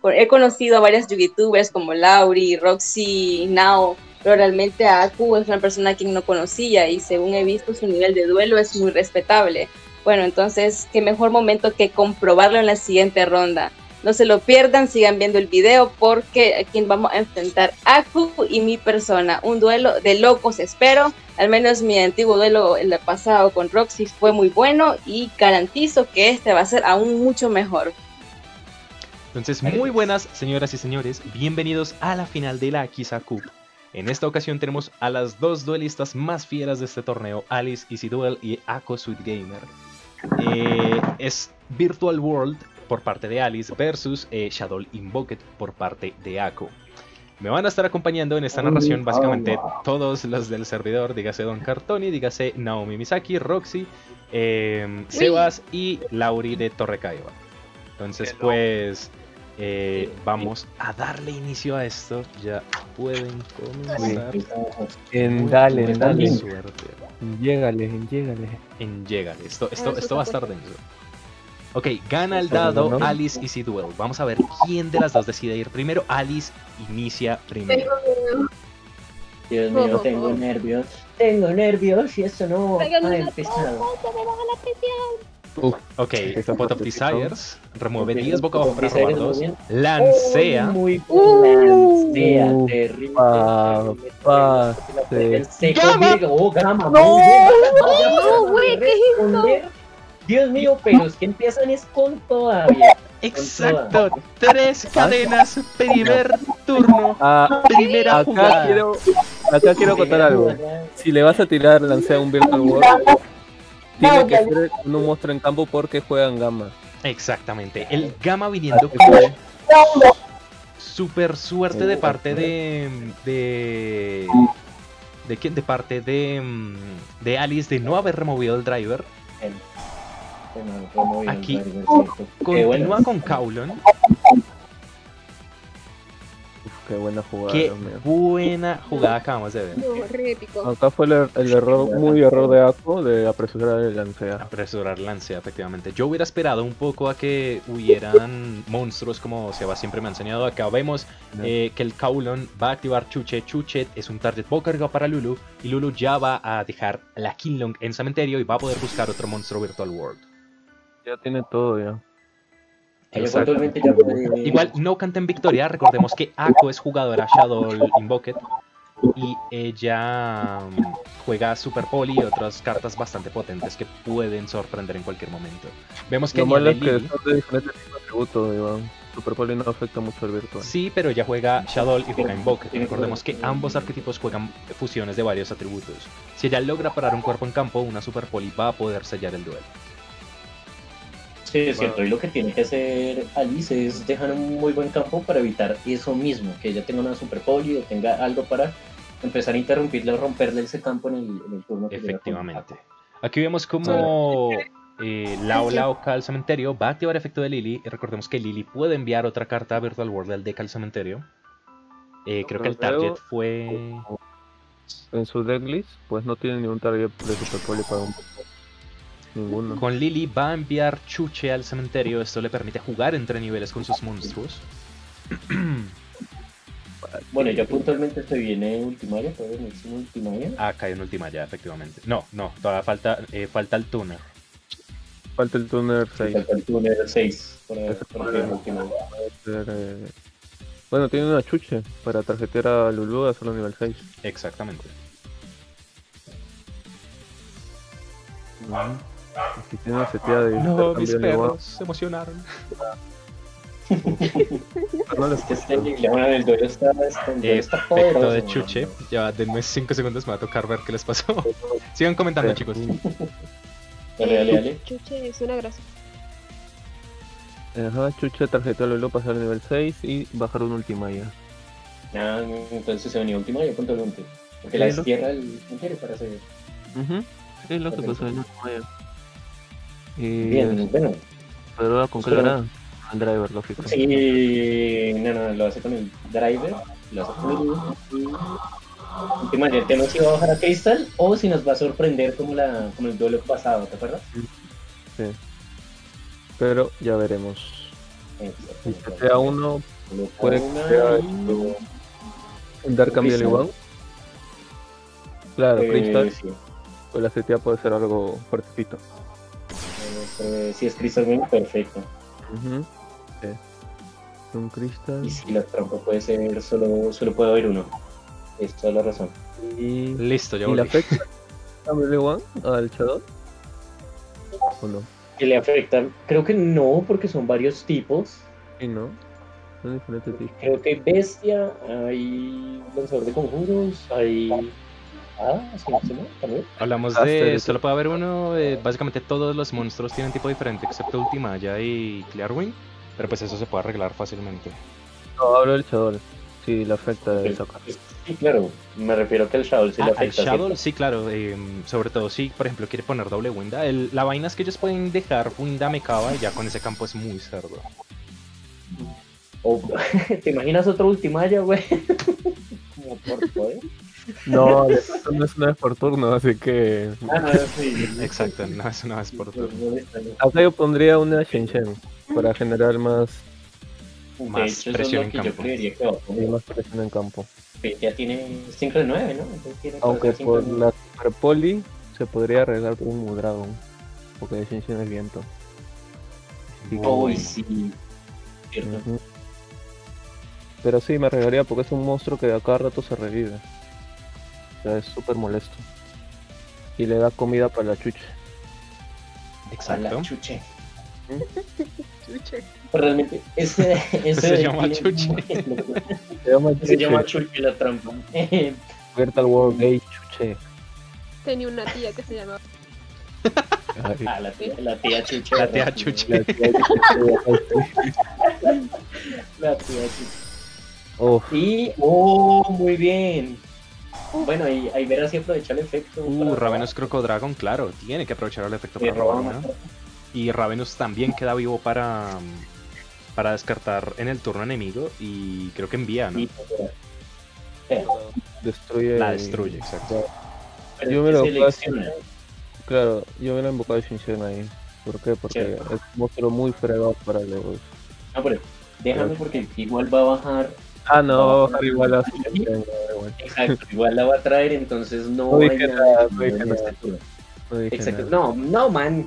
Por- He conocido a varias youtubers como Lauri, Roxy, Nao, pero realmente a Aku es una persona a quien no conocía y según he visto su nivel de duelo es muy respetable. Bueno, entonces, qué mejor momento que comprobarlo en la siguiente ronda. No se lo pierdan, sigan viendo el video porque aquí vamos a enfrentar Aku y mi persona. Un duelo de locos, espero. Al menos mi antiguo duelo el pasado con Roxy fue muy bueno y garantizo que este va a ser aún mucho mejor. Entonces, muy buenas, señoras y señores. Bienvenidos a la final de la Kisa Cup. En esta ocasión tenemos a las dos duelistas más fieras de este torneo, Alice Easy Duel y Ako Sweet Gamer. Eh, es Virtual World por parte de Alice versus eh, Shadow Invoked por parte de Ako. Me van a estar acompañando en esta narración básicamente todos los del servidor, dígase Don Cartoni, dígase Naomi Misaki, Roxy, eh, Sebas y Lauri de Torrecaiba. Entonces pues eh, vamos a darle inicio a esto. Ya pueden comenzar. En dale, en dale. Suerte. Llégale, llégale. En Llegale. Esto, esto, esto va a estar denso. Ok, gana el dado Alice Easy Duel. Vamos a ver quién de las dos decide ir primero. Alice inicia primero. Dios mío, tengo nervios. Tengo nervios y eso no ha empezado. Uf, Ok, Esa Pot of foto, Desires. Remueve diez boca Pot abajo of para Desires, robar dos. muy bien. Lancea. Muy bien, lancea, Uh, terrible. pa- pa- El seco ¡Gama! Virgo, oh, Gama, ¡No! muy bien, vaya, No, vaya, güey, ¿qué es responder. Dios mío, pero es que empiezan es con todavía. Exacto, tres cadenas, primer turno, ah, primera acá jugada. quiero, acá quiero contar algo. Si le vas a tirar lancea un Virtual World, tiene que ser con un monstruo en campo porque juegan Gamma. Exactamente, el Gamma viniendo como super suerte de parte de de de quién, de parte de mm, de Alice de no haber removido el driver. Aquí Continúa con Kowloon. Uf, qué buena jugada, Qué Dios mío. buena jugada acabamos de ver. No, re épico. Acá fue el, el error, muy error de Ako de apresurar el lancea. Apresurar lancea, efectivamente. Yo hubiera esperado un poco a que hubieran monstruos como Seba siempre me ha enseñado. Acá vemos eh, que el Kowloon va a activar Chuche. Chuche es un target poco cargado para Lulu. Y Lulu ya va a dejar la Killong en cementerio y va a poder buscar otro monstruo Virtual World. Ya tiene todo ya. Ella Exacto. puntualmente ya puede- Igual no canten victoria. Recordemos que Ako es jugadora Shadow Invoked. Y ella um, juega Super Poli y otras cartas bastante potentes que pueden sorprender en cualquier momento. Vemos que Lo malo añade es que Lily. son de diferentes tipos de atributos, Iván. Super Poli no afecta mucho al virtual. Sí, pero ella juega Shadow y juega Invoked. Recordemos que ambos arquetipos juegan fusiones de varios atributos. Si ella logra parar un cuerpo en campo, una Super Poli va a poder sellar el duelo. Sí, es cierto, y lo que tiene que hacer Alice es dejar un muy buen campo para evitar eso mismo, que ella tenga una super poli o tenga algo para empezar a interrumpirle o romperle ese campo en el, en el turno que llega con Efectivamente. Aquí vemos como eh, Lao Lao cae al cementerio, va a activar efecto de Lily. Y recordemos que Lily puede enviar otra carta a Virtual World del deck al cementerio. Eh, creo que el target fue... En su decklist, pues no tiene ningún target de Super Poli para un ninguno. Con Lily va a enviar Chuche al cementerio. Esto le permite jugar entre niveles con sus monstruos. Bueno, yo puntualmente estoy bien en Ultimaya, todavía no hice Ultimaya. Ah, cayó en última ya, efectivamente. No, no, todavía falta, eh, falta el tuner. Falta el Tuner seis. Falta el Tuner seis para, Ese para problema. el Ultimaya. Eh, Bueno, tiene una chuche para tarjetear a Lulu a solo nivel seis. Exactamente. Si tiene una seteada de No, mis intercambio de perros se emocionaron. igual, no les Es que este dilema del duelo está, está, el duelo está Efecto poderoso. de Chuche. Ya, denme cinco segundos, me va a tocar ver qué les pasó. Sigan comentando, Sí. chicos. Dale, dale, dale. Chuche, es una gracia. Ajá, chuche, tarjeta a Lulu, pasar al nivel seis y bajar un Ultimaya. Ah, entonces se venía Ultimaya puntualmente. Porque Sí, la lo- destierra el cementerio para hacer. Ujú. Sí, lo que Ok. pasó en Ultimaya. Y Bien, bueno. pero ahora con qué Solo- le hará? El driver, lógico. Sí, no, no, lo hace con el driver, lo hace con el Ultimaya, te nos iba a bajar a Crystal o si nos va a sorprender como, la, como el duelo pasado, ¿te acuerdas? Sí. Pero ya veremos. Si setea uno, Coloca Puede una crear y- un Dark Cambio Crystal. igual. Claro, eh, Crystal, sí. pues la setea puede ser algo fuertecito. Eh, si es Crystal Wing, perfecto. Ujú. Sí. Un Crystal. Y si la trampa puede ser, solo, solo puede haber uno. Es toda la razón. Y, Listo, ya ¿y la volví. afecta Cambio igual al Shadow? ¿O no? ¿Que le afectan? Creo que no, porque son varios tipos. Sí, ¿no? Son diferentes tipos. Creo que hay bestia, hay lanzador de conjuros, hay. Ah, sí, sí, ¿no? También. Hablamos Caster, de ¿sí? solo puede haber uno, eh, básicamente todos los monstruos tienen tipo diferente excepto Ultimaya y Clearwing, pero pues eso se puede arreglar fácilmente. No, hablo del Shadow. Sí, la afecta de esa carta. Sí, claro. Me refiero que el Shadow sí Ah, le al afecta. Shadow, ¿cierto? sí, claro, eh, sobre todo si por ejemplo quiere poner doble Winda, el- la vaina es que ellos pueden dejar Winda Mecaba y ya con ese campo es muy cerdo. O- ¿Te imaginas otro Ultimaya, güey? Como por poder. No, esto no es una vez por turno, así que. Ah, sí. Exacto, no es una vez por turno. Acá yo pondría una Shen Shen para generar más, De Más hecho, eso es presión lo en que yo campo. creería que va a y poner. más presión en campo. Que ya tiene cinco de nueve, ¿no? Entonces tiene para Aunque hacer cinco por de nueve. la Super Poli se podría arreglar con un Mudragon, porque Shen Shen es viento. Uy, Bueno. sí. Cierto. Ujú. Pero sí, me arreglaría porque es un monstruo que a cada rato se revive. O sea, es súper molesto. Y le da comida para la chuche. A la Exacto. chuche. Chuche. Realmente, ese, ese Se de llama aquí- chuche. Se llama Se chuche. llama chuche la trampa. Virtual World Gay Chuche. Tenía una tía que se llamaba. Ay, Ah, la tía, la tía chuche. La tía ¿verdad? chuche. la tía Chuche. La tía chuche. Uf, Y, oh, muy bien. Bueno, ahí, ahí verás si aprovecha el efecto. Uh, para- Ravenous Crocodragon, claro, tiene que aprovechar el efecto Eh, para robar roba una. más. Y Ravenous también queda vivo para, para descartar en el turno enemigo y creo que envía, ¿no? Sí, pero- destruye. La destruye, exacto. pero Yo es me que lo selecciona. Claro, yo me lo he invocado de Shen Shen ahí. ¿Por qué? Porque Cierto. es un monstruo muy fregado para los. No, pero déjame porque igual va a bajar. Ah, no, va a bajar igual a Shen Shen. da igual. Exacto, igual la va a traer, entonces no, No hay dije nada nada, que no dije en nada. este turno. No dije Exacto, nada. no, no, man.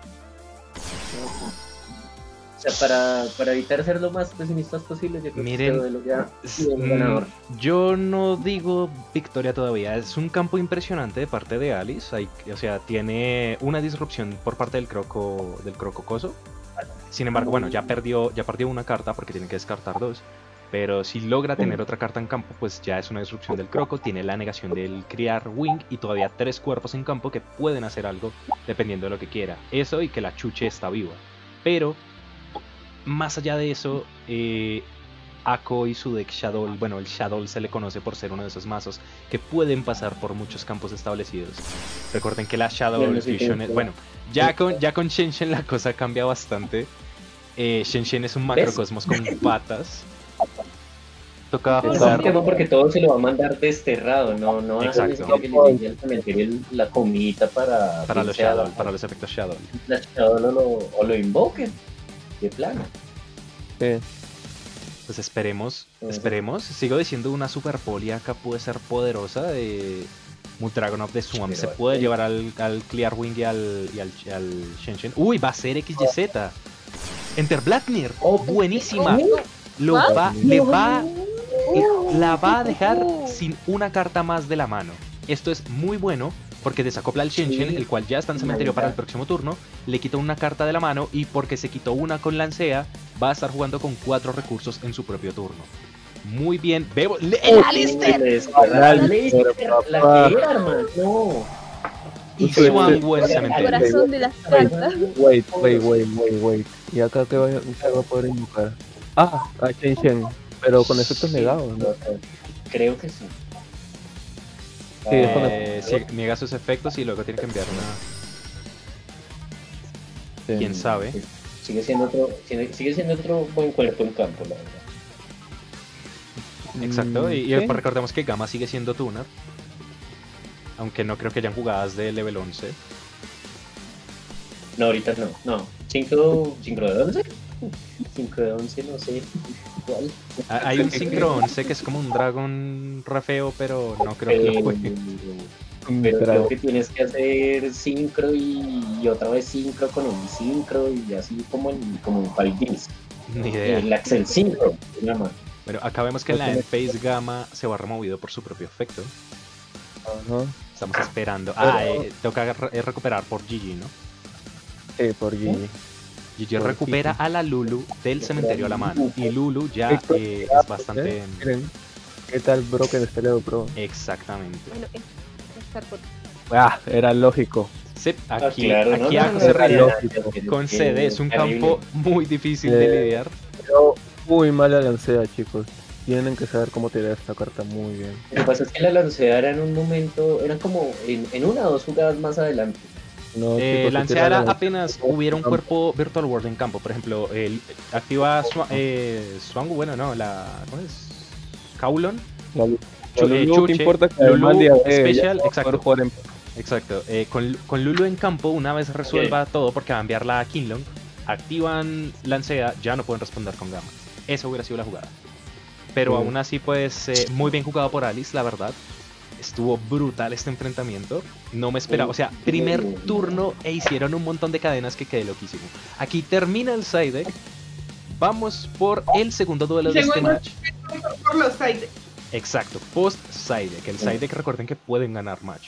O sea, para, para evitar ser lo más pesimistas posible, yo creo Miren, que este duelo ya Es- es un ganador. mm, Yo no digo victoria todavía, es un campo impresionante de parte de Alice, hay- o sea, tiene una disrupción por parte del croco del crococoso. Sin embargo, bueno, ya perdió ya perdió una carta porque tiene que descartar dos. Pero si logra tener otra carta en campo, pues ya es una disrupción del croco, tiene la negación del criar wing y todavía tres cuerpos en campo que pueden hacer algo dependiendo de lo que quiera. Eso y que la chuche está viva. Pero más allá de eso, eh, Ako y su deck Shadow, bueno, el Shadow se le conoce por ser uno de esos mazos que pueden pasar por muchos campos establecidos. Recuerden que la Shadow Bueno, sí, Fusion, sí, es- sí. bueno, ya con, ya con Shen Shen la cosa cambia bastante. Eh, Shen Shen es un macrocosmos con patas. Toca Ese es jugar. un tema porque todo se lo va a mandar desterrado, no, no va a ser ni Exacto. siquiera que le llegue al cementerio el- la comidita para, Para bien los sea Shadow, la- para los efectos Shadow. la Shadow o lo, o lo invoquen, de plano. Sí. Pues esperemos, Ujú. esperemos. Sigo diciendo, una Super Poli acá puede ser poderosa. Eh, Muldragon of the Swamp Pero se al puede fin. llevar al, al Clearwing y al, y al, y al Shen Shen. Uy, va a ser X Y Z. Enter Bladnir, Oh, buenísima. oh, Lo ¿What? va, le va, la va a dejar sin una carta más de la mano. Esto es muy bueno porque desacopla al Shen Shen, Sí. el cual ya está en cementerio para el próximo turno. Le quita una carta de la mano y porque se quitó una con Lancea, va a estar jugando con cuatro recursos en su propio turno. Muy bien. Bebo, ¡el Alistair! le descarga al Alistair, Alistair, la papá. que era, hermano. No. Y Uy, Swango en El cementerio. corazón de las cartas. Wait, wait, wait, wait, wait. ¿Y acá qué va, qué va a poder invocar? Ah, a Shen Shen, pero con efectos negados, ¿no? Creo que sí. Sí, es con Eh, si niega sus efectos y luego tiene que enviar una. Sí. ¿Quién sabe? Sigue siendo otro, sigue, sigue siendo otro buen cuerpo en campo, la verdad. Exacto. Y, y Mm, sí. pues recordemos que Gamma sigue siendo Tuner. Aunque no creo que hayan jugadas de level once. No, ahorita no, no. cinco de once? cinco de once, no sé. igual. Ah, Hay un Synchro once que es como un dragón re feo, pero no creo que lo Pero, juegue. pero Pero- creo que tienes que hacer sincro y, y otra vez sincro con un sincro y así como en, como en Five Ds. Ni idea. El Axel Sincro se llama. Bueno, acá vemos que en la Endphase Gamma se va removido por su propio efecto. Ajá. Estamos esperando. Ah, Pero- eh, toca re- eh, recuperar por G G, ¿no? Sí, por Gigi. G G Por recupera Gigi. a la Lulu del cementerio a la mano. Y Lulu ya Víctor, eh, es bastante... Miren, ¿qué tal Broken Esteleo Pro? Exactamente. Bueno, es estar por Ah, era lógico. Sí, Ah, aquí, claro, no, aquí no, Ako no, se no, ríe. no, Con C D es un terrible. campo muy difícil de Eh, lidiar. Pero muy mala lancea, chicos. Tienen que saber cómo tirar esta carta muy bien. Lo que pasa es que la lancea era en un momento, eran como en, en una o dos jugadas más adelante. No, Eh, chicos, si lanceara tiran- apenas hubiera un cuerpo Virtual World en campo. Por ejemplo, el, activa Swa- eh, Swangu, bueno, no, la. ¿Cómo es? Kaulon. La- Chu- la eh, Lulu, ¿qué Chuche, importa que Lulu además de- eh, Special, ya va a exacto. poder jugar en- Exacto. Eh, con, con Lulu en campo, una vez resuelva todo, porque va a enviarla a Kinlong, activan Lancea, ya no pueden responder con Gamma. Esa hubiera sido la jugada. Pero Sí. aún así, pues, eh, muy bien jugado por Alice, la verdad. Estuvo brutal este enfrentamiento. No me esperaba. O sea, primer turno e hicieron un montón de cadenas que quedé loquísimo. Aquí termina el side deck. Vamos por el segundo duelo de este Segundo. match. Por los side. Exacto, post side deck. El side deck, recuerden que pueden ganar match.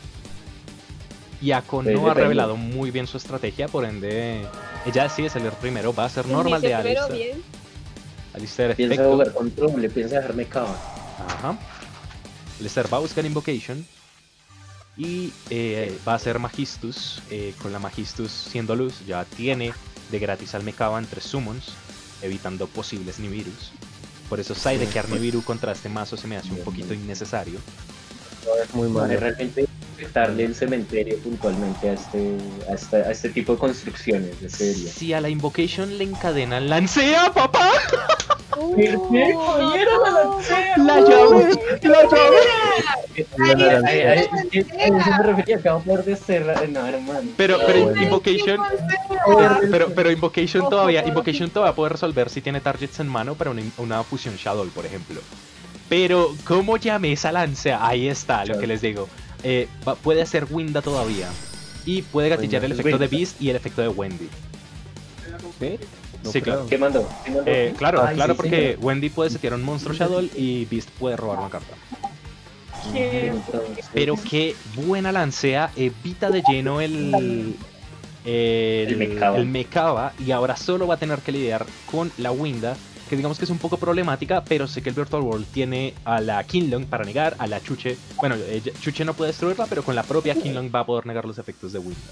Y Ako Sí, no ha depende. revelado muy bien su estrategia, por ende ella decide salir primero. Va a ser normal de Inicia primero, Alistair. bien. Alistair Piensa efecto. jugar control, le piensa dejarme cava. Ajá. Alistair va a buscar Invocation. Y eh, va a hacer Magistus. eh, con la Magistus siendo luz, ya tiene de gratis al Mekaba en tres summons, evitando posibles Nibiru's. Por eso side deckar Nibiru contra este mazo se me hace un poquito innecesario. Es muy Vale, malo. realmente afectarle el cementerio puntualmente a este, a este, a este tipo de construcciones de serie. Si a la Invocation le encadenan Lancea, papá. Uh, ¿Qué? no, ¡Mira la no. lancea! La llave, la llave. Ay, ay, ay, es que a eso me refería, que va a poder desterrar. No, hermano. Pero, Ah, pero bueno. Invocation, pero, pero, pero Invocation todavía, Invocation todavía puede resolver si tiene targets en mano para una, una fusión Shadow, por ejemplo. Pero, ¿cómo llamé esa Lancea? Ahí está, lo que les digo. Eh, va- puede hacer Winda todavía. Y puede gatillar el Winda. efecto de Beast y el efecto de Wendy. ¿Sí? No Sí, creo. claro. ¿Qué mandó? ¿Qué mandó? Eh, claro, Ay, claro, sí, porque señor. Wendy puede setear un monstruo Shadow y Beast puede robar una carta. Entonces, Pero qué buena Lancea, evita de lleno el el, El Mekaba. el Mekaba, y ahora solo va a tener que lidiar con la Winda, que digamos que es un poco problemática, pero sé que el Virtual World tiene a la Kinlong para negar, a la Chuche, bueno, eh, Chuche no puede destruirla, pero con la propia Kinlong va a poder negar los efectos de Winda.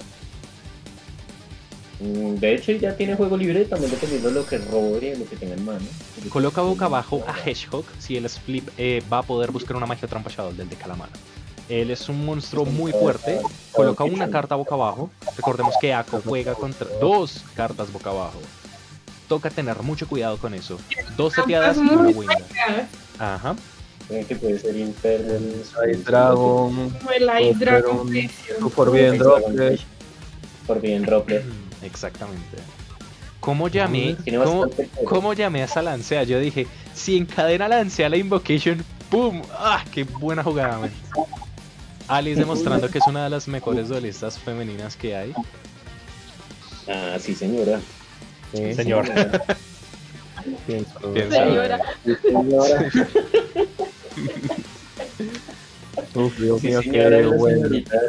mm, de hecho, ya tiene juego libre, también dependiendo de lo que robe y lo que tenga en mano. Coloca boca abajo a Hedgehog, si él split eh, va a poder buscar una magia trampa Shadow del de Calamar. Él es un monstruo muy fuerte, coloca una carta boca abajo. Recordemos que Ako juega contra dos cartas boca abajo. Toca tener mucho cuidado con eso. Dos seteadas y una Winda. Ajá. Eh, Que puede ser Infernal. Hay Dragon, Como el Puede Ice ser Dragon un- Vision. tu Forbidden Droplet. Por bien Droplet. Exactamente. ¿Cómo llamé? Tiene ¿Cómo, bastante poder. cómo llamé a esa Lancea? Yo dije, si encadena Lancea la Invocation, ¡pum! ¡Ah! ¡Qué buena jugada, man! Alice demostrando que es una de las mejores duelistas femeninas que hay. Ah, sí, señora. Sí, Señor. pienso. Pienso. Señora. Sí, señora. Uf, Dios Sí, mío, señora, qué las bueno. señoritas,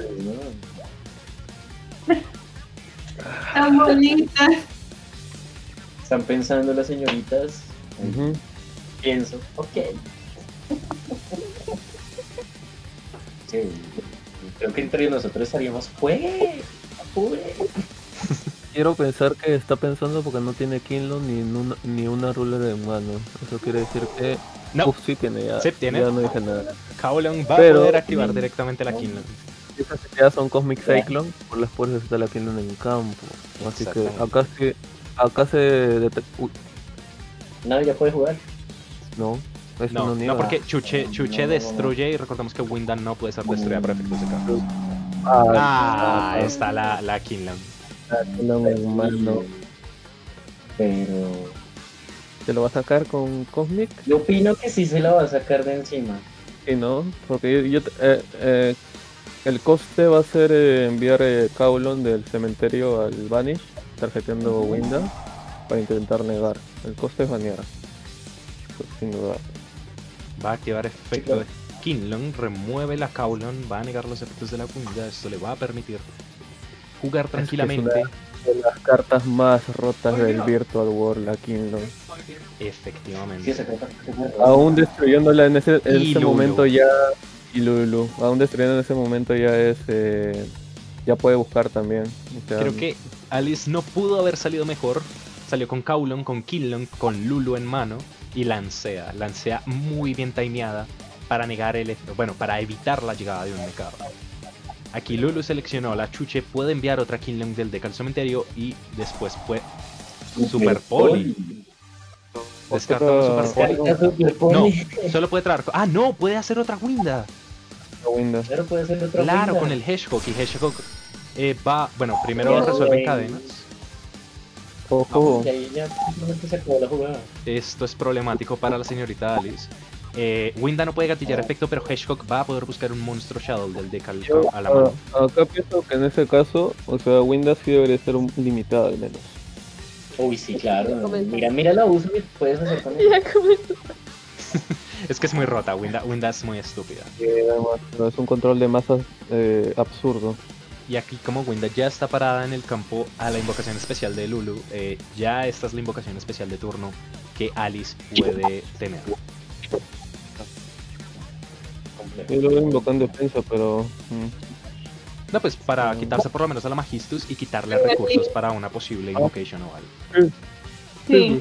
¿no? Tan bonita. Están pensando las señoritas. Ujú. Pienso, ok. Sí, creo que entre nosotros estaríamos, ¡juegue! ¡Juegue! Quiero pensar que está pensando porque no tiene Kinlong ni una, ni una ruler en mano. Eso quiere decir que. No. Uf, sí tiene ya. Sí, tiene. Ya no dije nada. Kowloon va Pero- a poder activar directamente la Kinlong. Esas seteadas son Cosmic Cyclone, por las puertas está la Kinlong en campo. Así que Exactamente. acá sí. Acá se detecta. Uy, No, ya puede jugar. no. Eso No, no, no, niega. porque Chuche, Chuche No, no, no, destruye y recordemos que Winda no puede ser destruida por efectos de campo. Ah, Ah, ahí está la, la Kinlong. la Kinlong en mano. Pero. ¿Te lo va a sacar con Cosmic? Yo opino que sí se la va a sacar de encima. Sí, ¿no? Porque yo, yo- eh, eh, el coste va a ser eh, enviar eh, Kowloon del cementerio al Vanish, tarjeteando Winda, para intentar negar. El coste es banear. Pues, sin duda. Va a activar efecto de Kinlong, remueve la Kowloon, va a negar los efectos de la Winda. Esto le va a permitir jugar que es tranquilamente. De las cartas más rotas del Virtual World, la Kingdom. Sí, Efectivamente. esa carta es muy rara. Aún destruyéndola en ese, en Y ese Lulu. momento ya. Y Lulu. Aún destruyendo en ese momento ya es. eh, ya puede buscar también. O sea, Creo que Alice no pudo haber salido mejor. Salió con Kowloon, con Kinlong, con Lulu en mano y lancea. Lancea muy bien timeada para negar el efecto. Bueno, para evitar la llegada de un Mecaro. Aquí Lulu seleccionó la Chuche, puede enviar otra Kinlong del deck al cementerio y después puede. Super Poli. Descartamos Otra- Super Poli. Carta Super No, Poli. solo puede traer. Ah, no, puede hacer otra Winda. Winda. Claro, puede ser otra Claro, Winda. con el Hedgehog. Y Hedgehog eh, va. Bueno, primero resuelven cadenas. Ojo. Y ahí ya simplemente se acabó la jugada. Esto es problemático para la señorita Alice. Eh, Winda no puede gatillar efecto, pero Hedgehog va a poder buscar un monstruo Shadow del deck al- Yo, a la mano. ah, acá pienso que en ese caso, o sea, Winda sí debería ser un limitada al menos. Uy, sí, claro. Ya comenzó. Mira, mira la uso que puedes hacer con ella. Ya comenzó. Es que es muy rota, Winda, Winda es muy estúpida. Eh, además, pero es un control de masas eh, absurdo. Y aquí como Winda ya está parada en el campo a la invocación especial de Lulu, eh, ya esta es la invocación especial de turno que Alice puede tener. Yo lo veo invocando defensa, pero. mm, No, pues para quitarse por lo menos a la Magistus y quitarle recursos para una posible invocation o algo. Sí.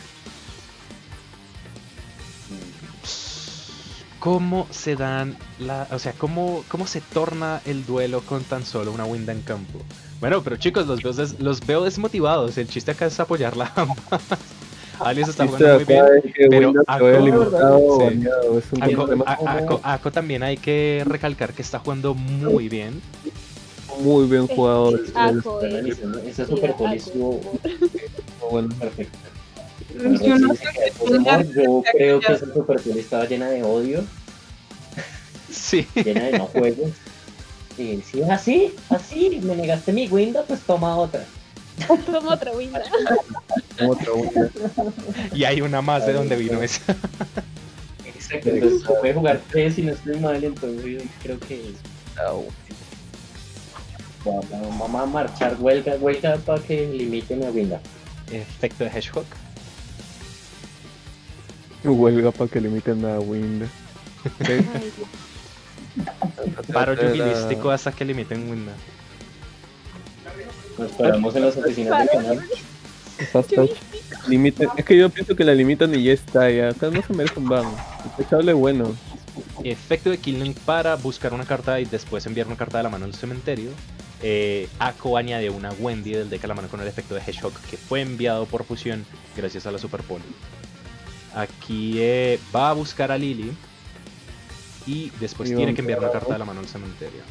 ¿Cómo se dan la... O sea, ¿cómo, cómo se torna el duelo con tan solo una Winda en campo? Bueno, pero chicos, los veo, des- los veo desmotivados. El chiste acá es apoyarla a ambas. Alice está Chiste jugando muy bien. acá es que pero Winda se Ako- vaya limitado o sí. baneado, es un Ako, problema a- a- Ako- Ako también hay que recalcar que está jugando muy bien. muy bien jugado. el- el- Ajo, eh. Ese ese Super Poli estuvo bueno, perfecto. Yo no sé qué Yo creo que ese Super Poli estaba llena de odio, Sí. llena de no juegos. Y si es así, así, me negaste mi Winda, pues toma otra. Toma otra Winda. otra Winda. Y hay una más de donde vino esa. Exacto, entonces se puede jugar tres y no estoy mal, entonces creo que va- va- vamos a marchar huelga, huelga para que limiten a Winda. Efecto de Hedgehog. Huelga para que limiten a Winda. Ay, Dios. Paro Era- jubilístico hasta que limiten Winda. Nos paramos en las oficinas del canal. Hashtag limiten. Es que yo pienso que la limitan y ya está, ya. Acá no se merece un ban. El echable bueno. Efecto de Killing para buscar una carta y después enviar una carta de la mano al cementerio. Eh, Ako añade una Wendy del deck a la mano con el efecto de Hedgehog que fue enviado por fusión gracias a la Super Poli. Aquí eh, va a buscar a Lily y después Y tiene vamos que enviar una a- carta de la mano al cementerio.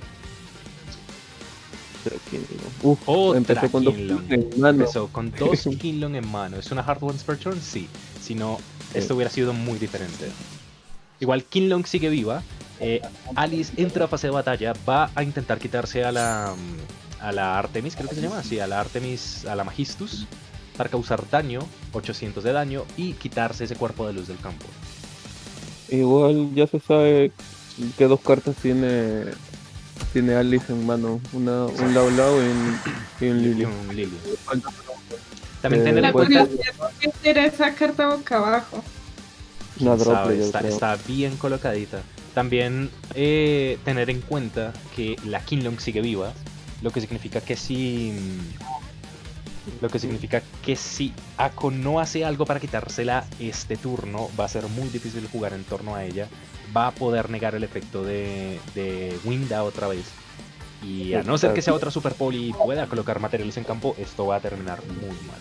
Uf, Otra empezó con dos Kinlong. en mano. Empezó con dos Kinlong en mano. ¿Es una Hard Ones per turn? Sí. Si no, esto hubiera sido muy diferente. Igual Kinlong sigue viva. Eh, Alice entra a fase de batalla. Va a intentar quitarse a la a la Artemis, creo que se llama así, a la Artemis, a la Magistus, para causar daño, ochocientos de daño, y quitarse ese cuerpo de luz del campo. Igual ya se sabe que dos cartas tiene tiene Alice en mano. Una, un Lau Lau y un, y un Y Lily. un Lily. También Eh, tener en La pues, cuenta... curiosidad es que era esa carta boca abajo. Una Quién drop sabe, yo está, creo. está bien colocadita. También eh, tener en cuenta que la Kinlong sigue viva, lo que significa que si lo que significa que si Ako no hace algo para quitársela este turno, va a ser muy difícil jugar en torno a ella. Va a poder negar el efecto de, de Winda otra vez. Y a no ser que sea otra Super Poli y pueda colocar materiales en campo, esto va a terminar muy mal.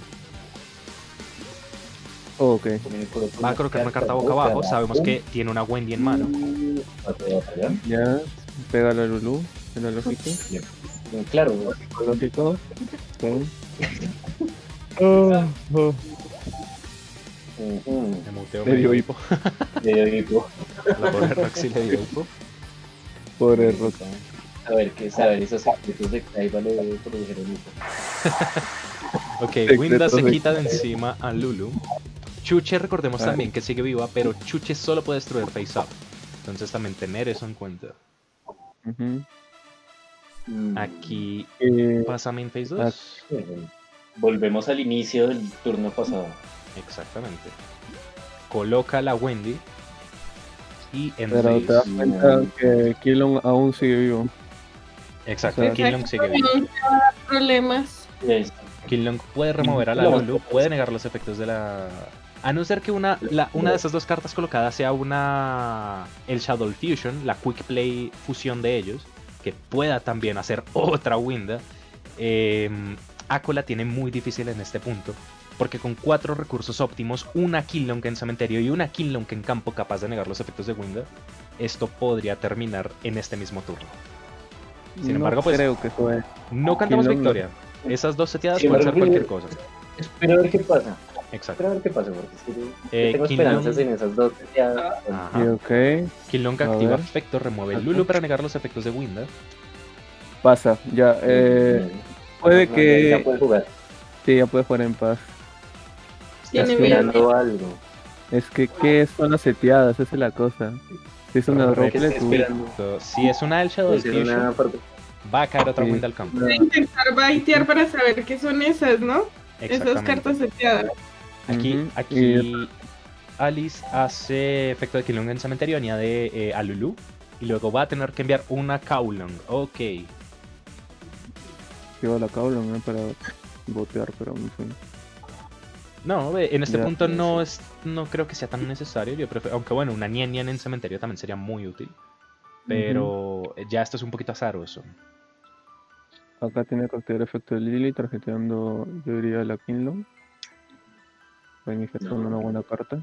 Ok. Va a colocar una carta boca abajo, sabemos que tiene una Wendy en mano. Ya. Pega la Lulu. Era lógico. Claro, Lógico. Ok. Oh, oh. Ujú. Me muteo Le dio medio hipo. Le dio hipo. La pobre Roxy le dio hipo. Pobre Rock. A ver, qué saber esos secretos de Kaiba le produjeron hipo. Ok, Secretos Winda se de- quita de encima a Lulu. Chuche, recordemos Ah. también que sigue viva, pero Chuche solo puede destruir face up. Entonces también tener eso en cuenta. Ujú. Mm. Aquí Eh, pasa main phase dos. Bueno, volvemos al inicio del turno pasado. Exactamente. Coloca la Wendy. Y en pero te das phase. cuenta que Killon aún sigue vivo. Exacto, o sea, Killong sigue vivo. No te va a dar problemas. Y ahí está. Killong puede remover a la Lulu, puede negar los efectos de la... A no ser que una, la- una de esas dos cartas colocadas sea una... el Shadow Fusion, la Quick Play fusión de ellos, que pueda también hacer otra Winda. Eh, Ako la tiene muy difícil en este punto, porque con cuatro recursos óptimos, una Killong en cementerio y una Killong en campo capaz de negar los efectos de Winda, esto podría terminar en este mismo turno. Sin no embargo, pues, creo que eso es. No cantamos Killong- victoria. Esas dos seteadas Sin pueden ser embargo, cualquier cosa. Espera a ver qué pasa. Exacto. Espera a ver qué pasa, porque es que yo Eh, tengo Killong- esperanzas en esas dos. Ya, Ajá. Sí, ok, Killong A activa ver. efecto, remueve Ajá. Lulu para negar los efectos de Winda. pasa. Ya, eh, puede no, que. Ya, ya puede jugar. Sí, ya puede jugar en paz. Tiene Estoy miedo. Esperando algo. Es que, ¿qué son las seteadas? Esa es la cosa. Si es una Correcto. Que roble, esté tú. esperando. So, si es una del Shadow Puede ser Fusion, una parte- va a caer otra Sí. Winda al campo. Voy a intentar baitear para saber qué son esas, ¿no? Esas Exactamente. cartas seteadas. Aquí, Ujú. aquí Alice hace efecto de Killong en cementerio, añade eh, a Lulu. Y luego va a tener que enviar una Kowloon. Ok. Llevo la caula, ¿no? Para botear, pero en fin. No, ve, en este Ya. punto no es, no creo que sea tan necesario. Yo prefiero, aunque bueno, una Nien Nien en cementerio también sería muy útil. Pero ya esto es un poquito azaroso. Acá tiene que activar efecto de Lily, tarjeteando, yo diría, la Kinlong. Manifestando No. una buena carta.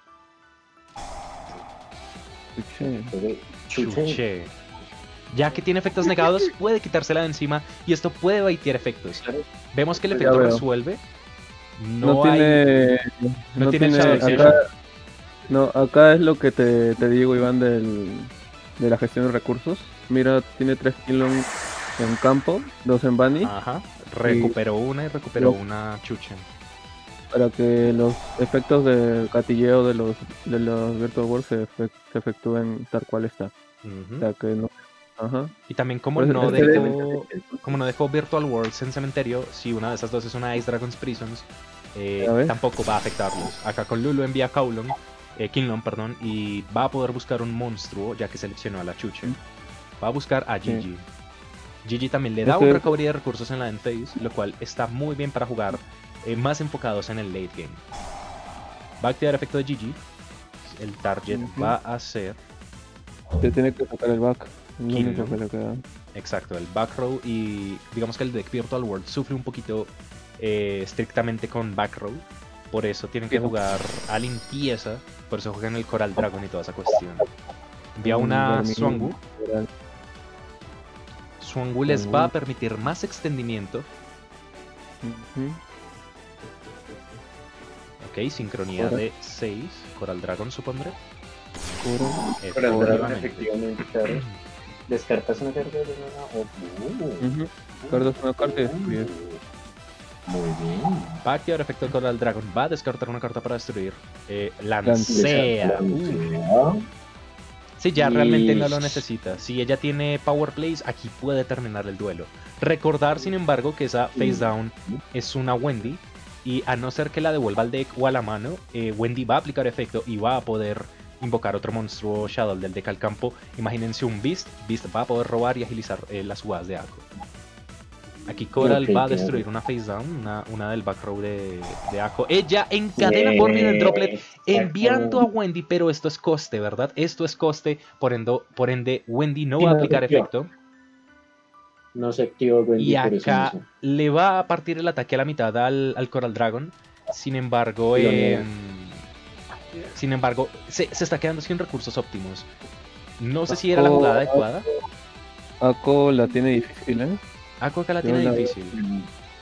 Chuche. Puede- Chuche. Chuche. Ya que tiene efectos negados, puede quitársela de encima y esto puede baitear efectos. Vemos que el Ya efecto veo. resuelve. No, No, hay... tiene. no tiene Shadow acá, Fusion. no, acá es lo que te, te digo, Iván, del, de la gestión de recursos. Mira, tiene tres Kinlong en campo, dos en Bunny, Ajá. Recuperó una y recuperó Lo- una Chuche. para que los efectos de gatilleo de los de los Virtual Worlds se, efe- se efectúen tal cual está. Ujú. O sea que no. Ajá. Y también como Pues, no este dejó, como no dejó Virtual Worlds en cementerio, si una de esas dos es una Ice Dragon's Prisons, eh, Ya ves. tampoco va a afectarlos. Acá con Lulu envía Kowloon, eh, Killong, perdón, y va a poder buscar un monstruo ya que seleccionó a la Chuche. Va a buscar a Sí. Gigi. Gigi también le da Este- un recovery de recursos en la end phase, lo cual está muy bien para jugar eh, más enfocados en el late game. Va a activar efecto de Gigi. El target Ujú. va a ser, Se tiene que sacar el back. Es lo Kinlong. único que le queda. exacto, el back row, y digamos que el deck Virtual World sufre un poquito eh, estrictamente con back row. Por eso tienen que Pero- jugar a limpieza, por eso juegan el Coral Dragon y toda esa cuestión. Envía Mm, una Vermín, Swangu. Coral. Swangu les Swangu. va a permitir más extendimiento. Ujú. Ok, sincronía Coral. de seis. Coral Dragon supondré. Coral. Para entrar Efectivamente. efectivamente, claro. Descartas una carta de una. Oh, Ujú. Cartas una carta y destruyes. Muy bien. Va a activar efecto de Coral Dragon. Va a descartar una carta para destruir. Eh, Lancea. Uh. Sí, ya realmente no lo Ish. necesita. Si ella tiene Power Plays, aquí puede terminar el duelo. Recordar, sin embargo, que esa Face Down es una Wendy. Y a no ser que la devuelva al deck o a la mano, eh, Wendy va a aplicar efecto y va a poder invocar otro monstruo Shadow del deck al campo. Imagínense un Beast. Beast va a poder robar y agilizar eh, las jugadas de Ako. Aquí Coral Ok, va a claro. destruir una Face Down, una, una del back row de, de Ako. Ella encadena por medio del droplet enviando a Wendy, pero esto es coste, ¿verdad? Esto es coste, por ende, por ende Wendy no Sí, va a no, aplicar efectivo. efecto. No se activó Wendy Y por eso acá mismo. le va a partir el ataque a la mitad al, al Coral Dragon. Sin embargo, Y lo em, niega. sin embargo, se, se está quedando sin recursos óptimos. No sé si era la jugada adecuada. Ako la tiene difícil, ¿eh? Ako acá la Yo tiene la- difícil.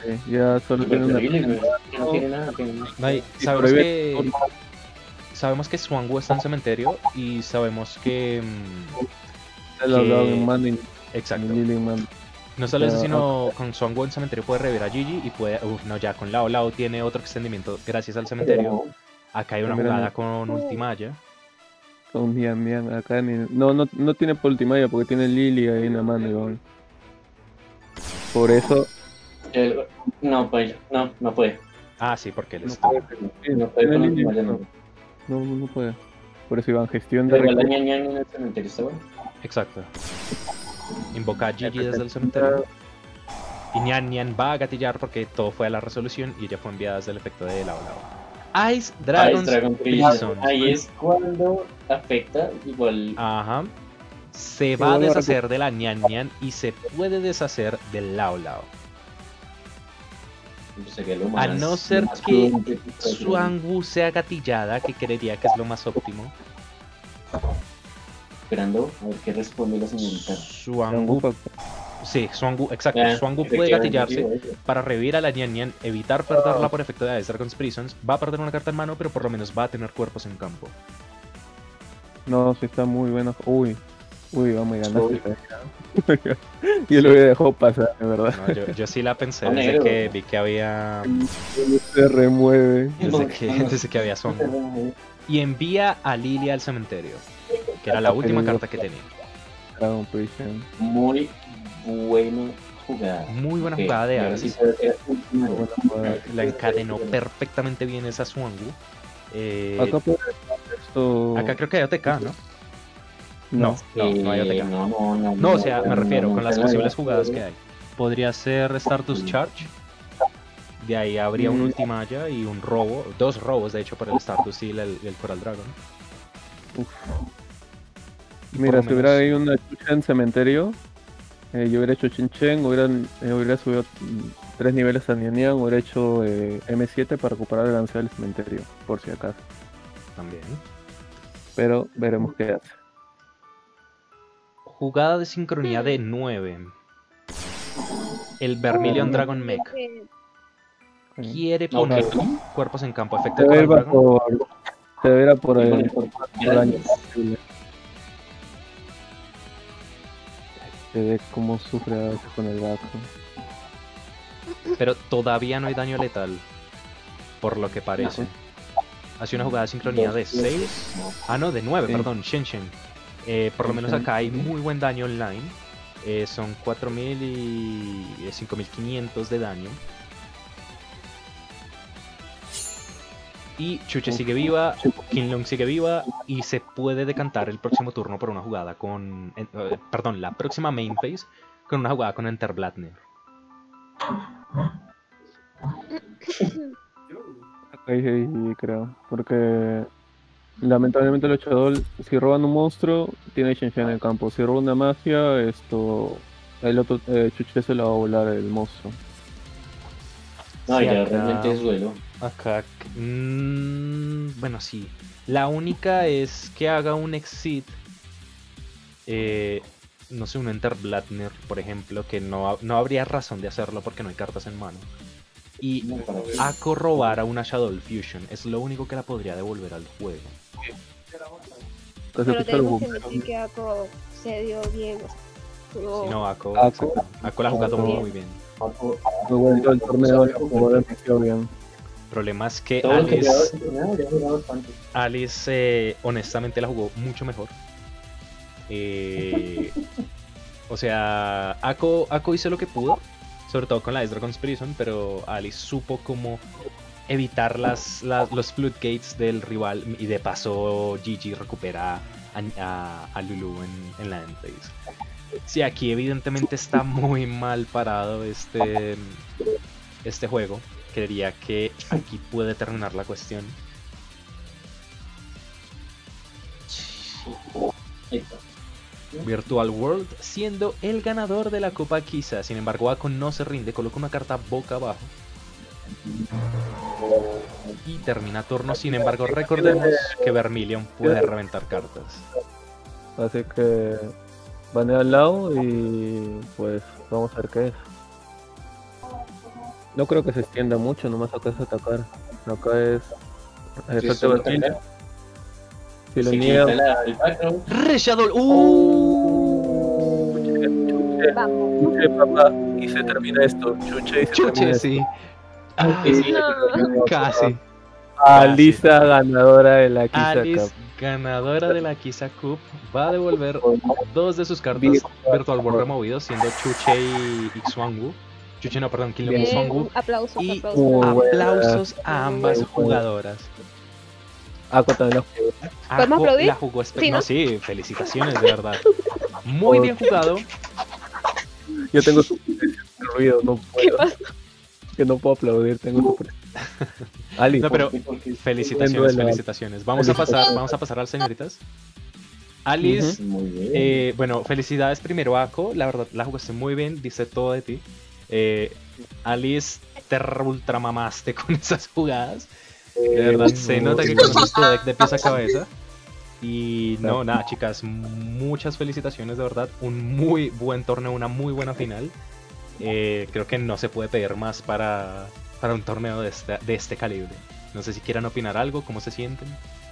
Sí, ya solo tiene una. Terrible, güey, que no tiene nada. Que no... No, y Sí, sabemos prohíbe- que sabemos que Swangu está en cementerio y sabemos que mm, Él hablaba que- en mano y exacto. en Lily en mano. No solo eso, Ya, sino con Swangu en cementerio puede revivir a Gigi y puede, uf, no, ya con Lao Lao tiene otro extendimiento gracias al cementerio. Acá hay una Mira, jugada mira. con Ultimaya. Con Mian Mian acá ni... No, no, no tiene Poltimaya porque tiene Lily ahí en la mano igual. Por eso. El- No, pues, no, no puede. Ah, sí, porque él No está. puede, sí, No puede tiene con Lily, Ultimaya, no, no. no, no puede. Por eso iban gestión de Pero igual la recursos. ñaña en el cementerio está bueno. Exacto. Invoca a Gigi desde el cementerio. Y Nian Nian va a gatillar porque todo fue a la resolución y ella fue enviada desde el efecto de Lao Lao. Ice Ah, Dragon's es Dragon Prison. Prison. Ahí es cuando afecta igual. Ajá. Se Se va a vuelve a deshacer de la Nian Nian y se puede deshacer del Lao Lao. Sería lo más, A no ser lo más que prudente que puede ser. Swangu sea gatillada, que creería que es lo más óptimo. Esperando a ver qué responde la señorita. Swangu, sí, Swangu, exacto. Ya, Swangu puede efectivamente, gatillarse sí, para revivir a la Nian Nian, evitar perderla por efecto de Ice Dragon's Prisons. Va a perder una carta en mano, pero por lo menos va a tener cuerpos en campo. No, sí está muy bueno. Uy, uy, vamos a Uy. ganar. Yo lo hubiera dejado pasar, de verdad. No, yo, yo sí la pensé No, desde negro. que vi que había. Se remueve. Desde que, desde que había Swangu. Y envía a Lily al cementerio, que era la última carta que tenía. Dragon Prison. Muy buena jugada. Muy buena Ok, jugada de y ahora Alice. sí puede ser última Buena ronda. jugada. La encadenó perfectamente bien esa Swangu. Eh, Acá puede estar esto. acá creo que hay O T K, ¿no? No. No, no hay O T Eh, K. no, no, no, No, o sea, me no, refiero no, con las no, posibles no, jugadas no, que hay. Podría ser Stardust Charge. De ahí habría un Mm. Ultimaya y un robo. Dos robos, de hecho, para el Stardust y el, el Coral Dragon. Y por Mira, lo si hubiera menos- ahí una chucha en cementerio, eh, yo hubiera hecho Chen Chen, hubiera, eh, hubiera subido mm, tres niveles a Nian Nian, hubiera hecho eh, M siete para recuperar el lance del cementerio, por si acaso. También. Pero veremos qué hace. Jugada de sincronía de nueve. El Vermilion Dragon Mech. Quiere No, poner ok. cuerpos en campo. Efecto Se de ve Coral Dragon. por, se verá por Y el, con el- por el año posible. Se ve cómo sufre a veces con el gato. Pero todavía no hay daño letal. Por lo que parece. Hace una jugada de sincronía de seis. Ah, no, de nueve, Sí. perdón, Shen Shen. Eh, por lo menos acá hay muy buen daño online. Eh, son cuatro mil y cinco mil quinientos de daño. Y Chuche sigue viva, Kinlong sigue viva y se puede decantar el próximo turno por una jugada con... eh, eh, perdón, la próxima main phase con una jugada con Enter Bladner. Ahí, ahí, creo. Porque lamentablemente el luchador, si roban un monstruo, tiene Shen Shen en el campo. Si roba una magia, esto. El otro eh, Chuche se lo va a volar el monstruo. No, Sí, ya acá- realmente es duelo. Acá, mm, bueno, sí. La única es que haga un exit. eh, no sé, un Enter Bladner, por ejemplo, que no, ha- no habría razón de hacerlo porque no hay cartas en mano. Y No, para ver. Ako robar a una Shadow Fusion es lo único que la podría devolver al juego. Entonces, Pero escucha los tenemos que bomberos. admitir que Ako se dio bien. Jugó- No, Ako, Ako- exacto. Ako la ha jugado Ako- muy bien. Muy bueno todo el torneo, la jugó demasiado bien. El problema es que Todo lo que Alice, ya ya he jugado bastante. Alice eh, honestamente la jugó mucho mejor. Eh, o sea, Ako, Ako hizo lo que pudo, sobre todo con la Ice Dragon's Prison, pero Alice supo cómo evitar las, las- los floodgates del rival y de paso Gigi recupera a, a- a Lulu en, en la end phase. Sí, aquí evidentemente está muy mal parado este, este juego. Creería que aquí puede terminar la cuestión. Ahí está. Virtual World siendo el ganador de la Copa Kisa. Sin embargo, Ako no se rinde, coloca una carta boca abajo y termina turno. Sin embargo, recordemos que Vermilion puede reventar cartas. Así que banea al lado y pues vamos a ver qué es. No creo que se extienda mucho, nomás acá es atacar. Acá es... Sí, efecto solo vertiente. atacar. Si lo Si niega... quita la- el background, Reshadol. ¡Uh! Vamos. Chuche, papá, y se termina esto. Chuche y se termina Chuche, esto. sí. Ah, sí, Y- sí. No. casi. Alisa, ganadora de la Kisa Alice, Cup. ganadora de la Kisa Cup, va a devolver dos de sus cartas Virtual Virtual World World. removidos, siendo Chuche y Ixwangu. Chuche no, perdón, Kingdom Bien. Ixwangu. Aplausos, Y aplausos. Muy buena. aplausos a ambas Muy buena. jugadoras. Aqua también la jugó. ¿Podemos Ako aplaudir? la jugó espe- Sí, no, ¿no? sí, felicitaciones, de verdad. Muy bien jugado. Yo tengo su ruido, no ¿Qué puedo. pasa? Que no puedo aplaudir, tengo su Ali, No, pero porque- felicitaciones, duelo. felicitaciones. Vamos a pasar, vamos a pasar a las señoritas. Alice, Muy bien. eh, bueno, felicidades primero a Ako, la verdad la jugaste muy bien, dice todo de ti. Eh, Alice, te ultramamaste con esas jugadas. De verdad, se nota que conoces tu deck de pies a cabeza. Y no, nada, chicas, muchas felicitaciones, de verdad. Un muy buen torneo, una muy buena final. Eh, creo que no se puede pedir más para, para un torneo de este, de este calibre. No sé si quieran opinar algo, cómo se sienten.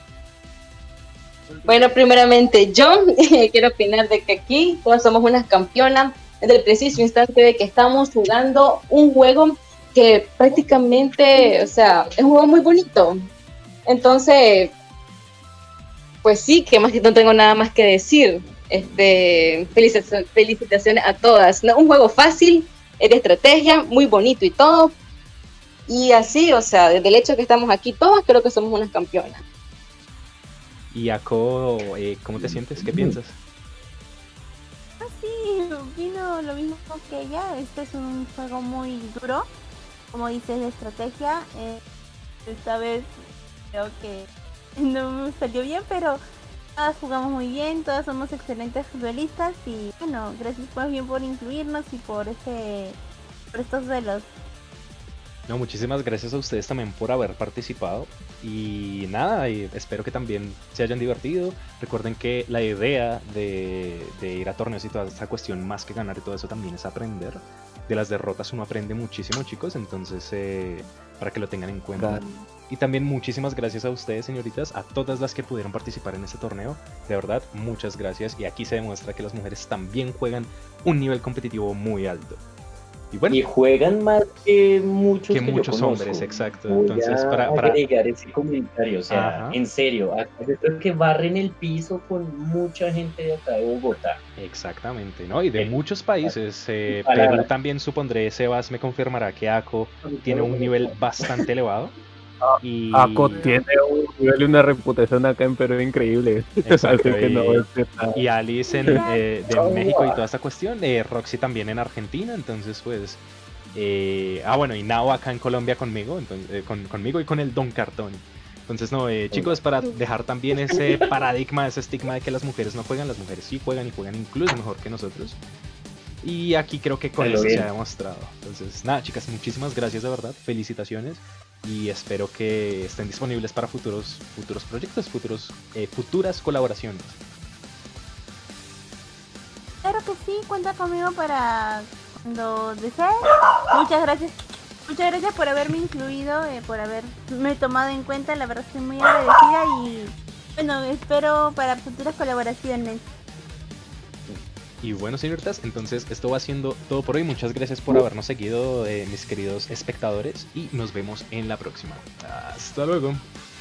Bueno, primeramente yo quiero opinar de que aquí todas somos unas campeonas desde el preciso instante de que estamos jugando un juego que prácticamente, o sea, es un juego muy bonito. Entonces, pues sí, que más que no tengo nada más que decir. Este, felicitaciones, felicitaciones a todas. No, un juego fácil, es de estrategia, muy bonito y todo. Y así, o sea, desde el hecho de que estamos aquí todas, creo que somos unas campeonas. Y Ako, eh, ¿cómo te sientes? ¿Qué piensas? Ah, sí, opino lo mismo que ella. Este es un juego muy duro, como dices, de estrategia. Eh, esta vez creo que no me salió bien, pero todas jugamos muy bien, todas somos excelentes futbolistas y bueno, gracias más bien por incluirnos y por este, por estos duelos. No, muchísimas gracias a ustedes también por haber participado. Y nada, y espero que también se hayan divertido. Recuerden que la idea de, de ir a torneos y toda esta cuestión, más que ganar y todo eso, también es aprender. De las derrotas uno aprende muchísimo, chicos, entonces eh, para que lo tengan en cuenta. Claro. Y también muchísimas gracias a ustedes, señoritas, a todas las que pudieron participar en este torneo. De verdad, muchas gracias. Y aquí se demuestra que las mujeres también juegan un nivel competitivo muy alto. Y bueno, Y juegan más que muchos que que yo muchos conozco. hombres, exacto. Voy Entonces, a para, para... agregar ese comentario, o sea, Ajá. en serio, acá yo creo que barren el piso con mucha gente de acá de Bogotá. Exactamente, ¿no? Y de Eh, muchos países. Eh, palabra. Perú también supondré, Sebas me confirmará que Ako tiene un nivel bastante elevado. Y... Ako tiene un nivel y una reputación acá en Perú increíble. Exacto, Así que y- no voy a decir nada. Y Alice en, eh, de México y toda esta cuestión. Eh, Roxy también en Argentina, entonces pues... eh, ah, bueno, y Nao acá en Colombia conmigo, entonces, eh, con, conmigo y con el Don Cartón. Entonces, no, eh, chicos, para dejar también ese paradigma, ese estigma de que las mujeres no juegan, las mujeres sí juegan y juegan incluso mejor que nosotros. Y aquí creo que con Pero eso se bien. ha demostrado. Entonces, nada, chicas, muchísimas gracias de verdad, felicitaciones. Y espero que estén disponibles para futuros, futuros proyectos, futuros, eh, futuras colaboraciones. Claro que sí, cuenta conmigo para cuando desees. Muchas gracias. Muchas gracias por haberme incluido, eh, por haberme tomado en cuenta. La verdad estoy muy agradecida y bueno, espero para futuras colaboraciones. Y bueno, señoritas, entonces esto va siendo todo por hoy. Muchas gracias por habernos seguido, eh, mis queridos espectadores, y nos vemos en la próxima. Hasta luego.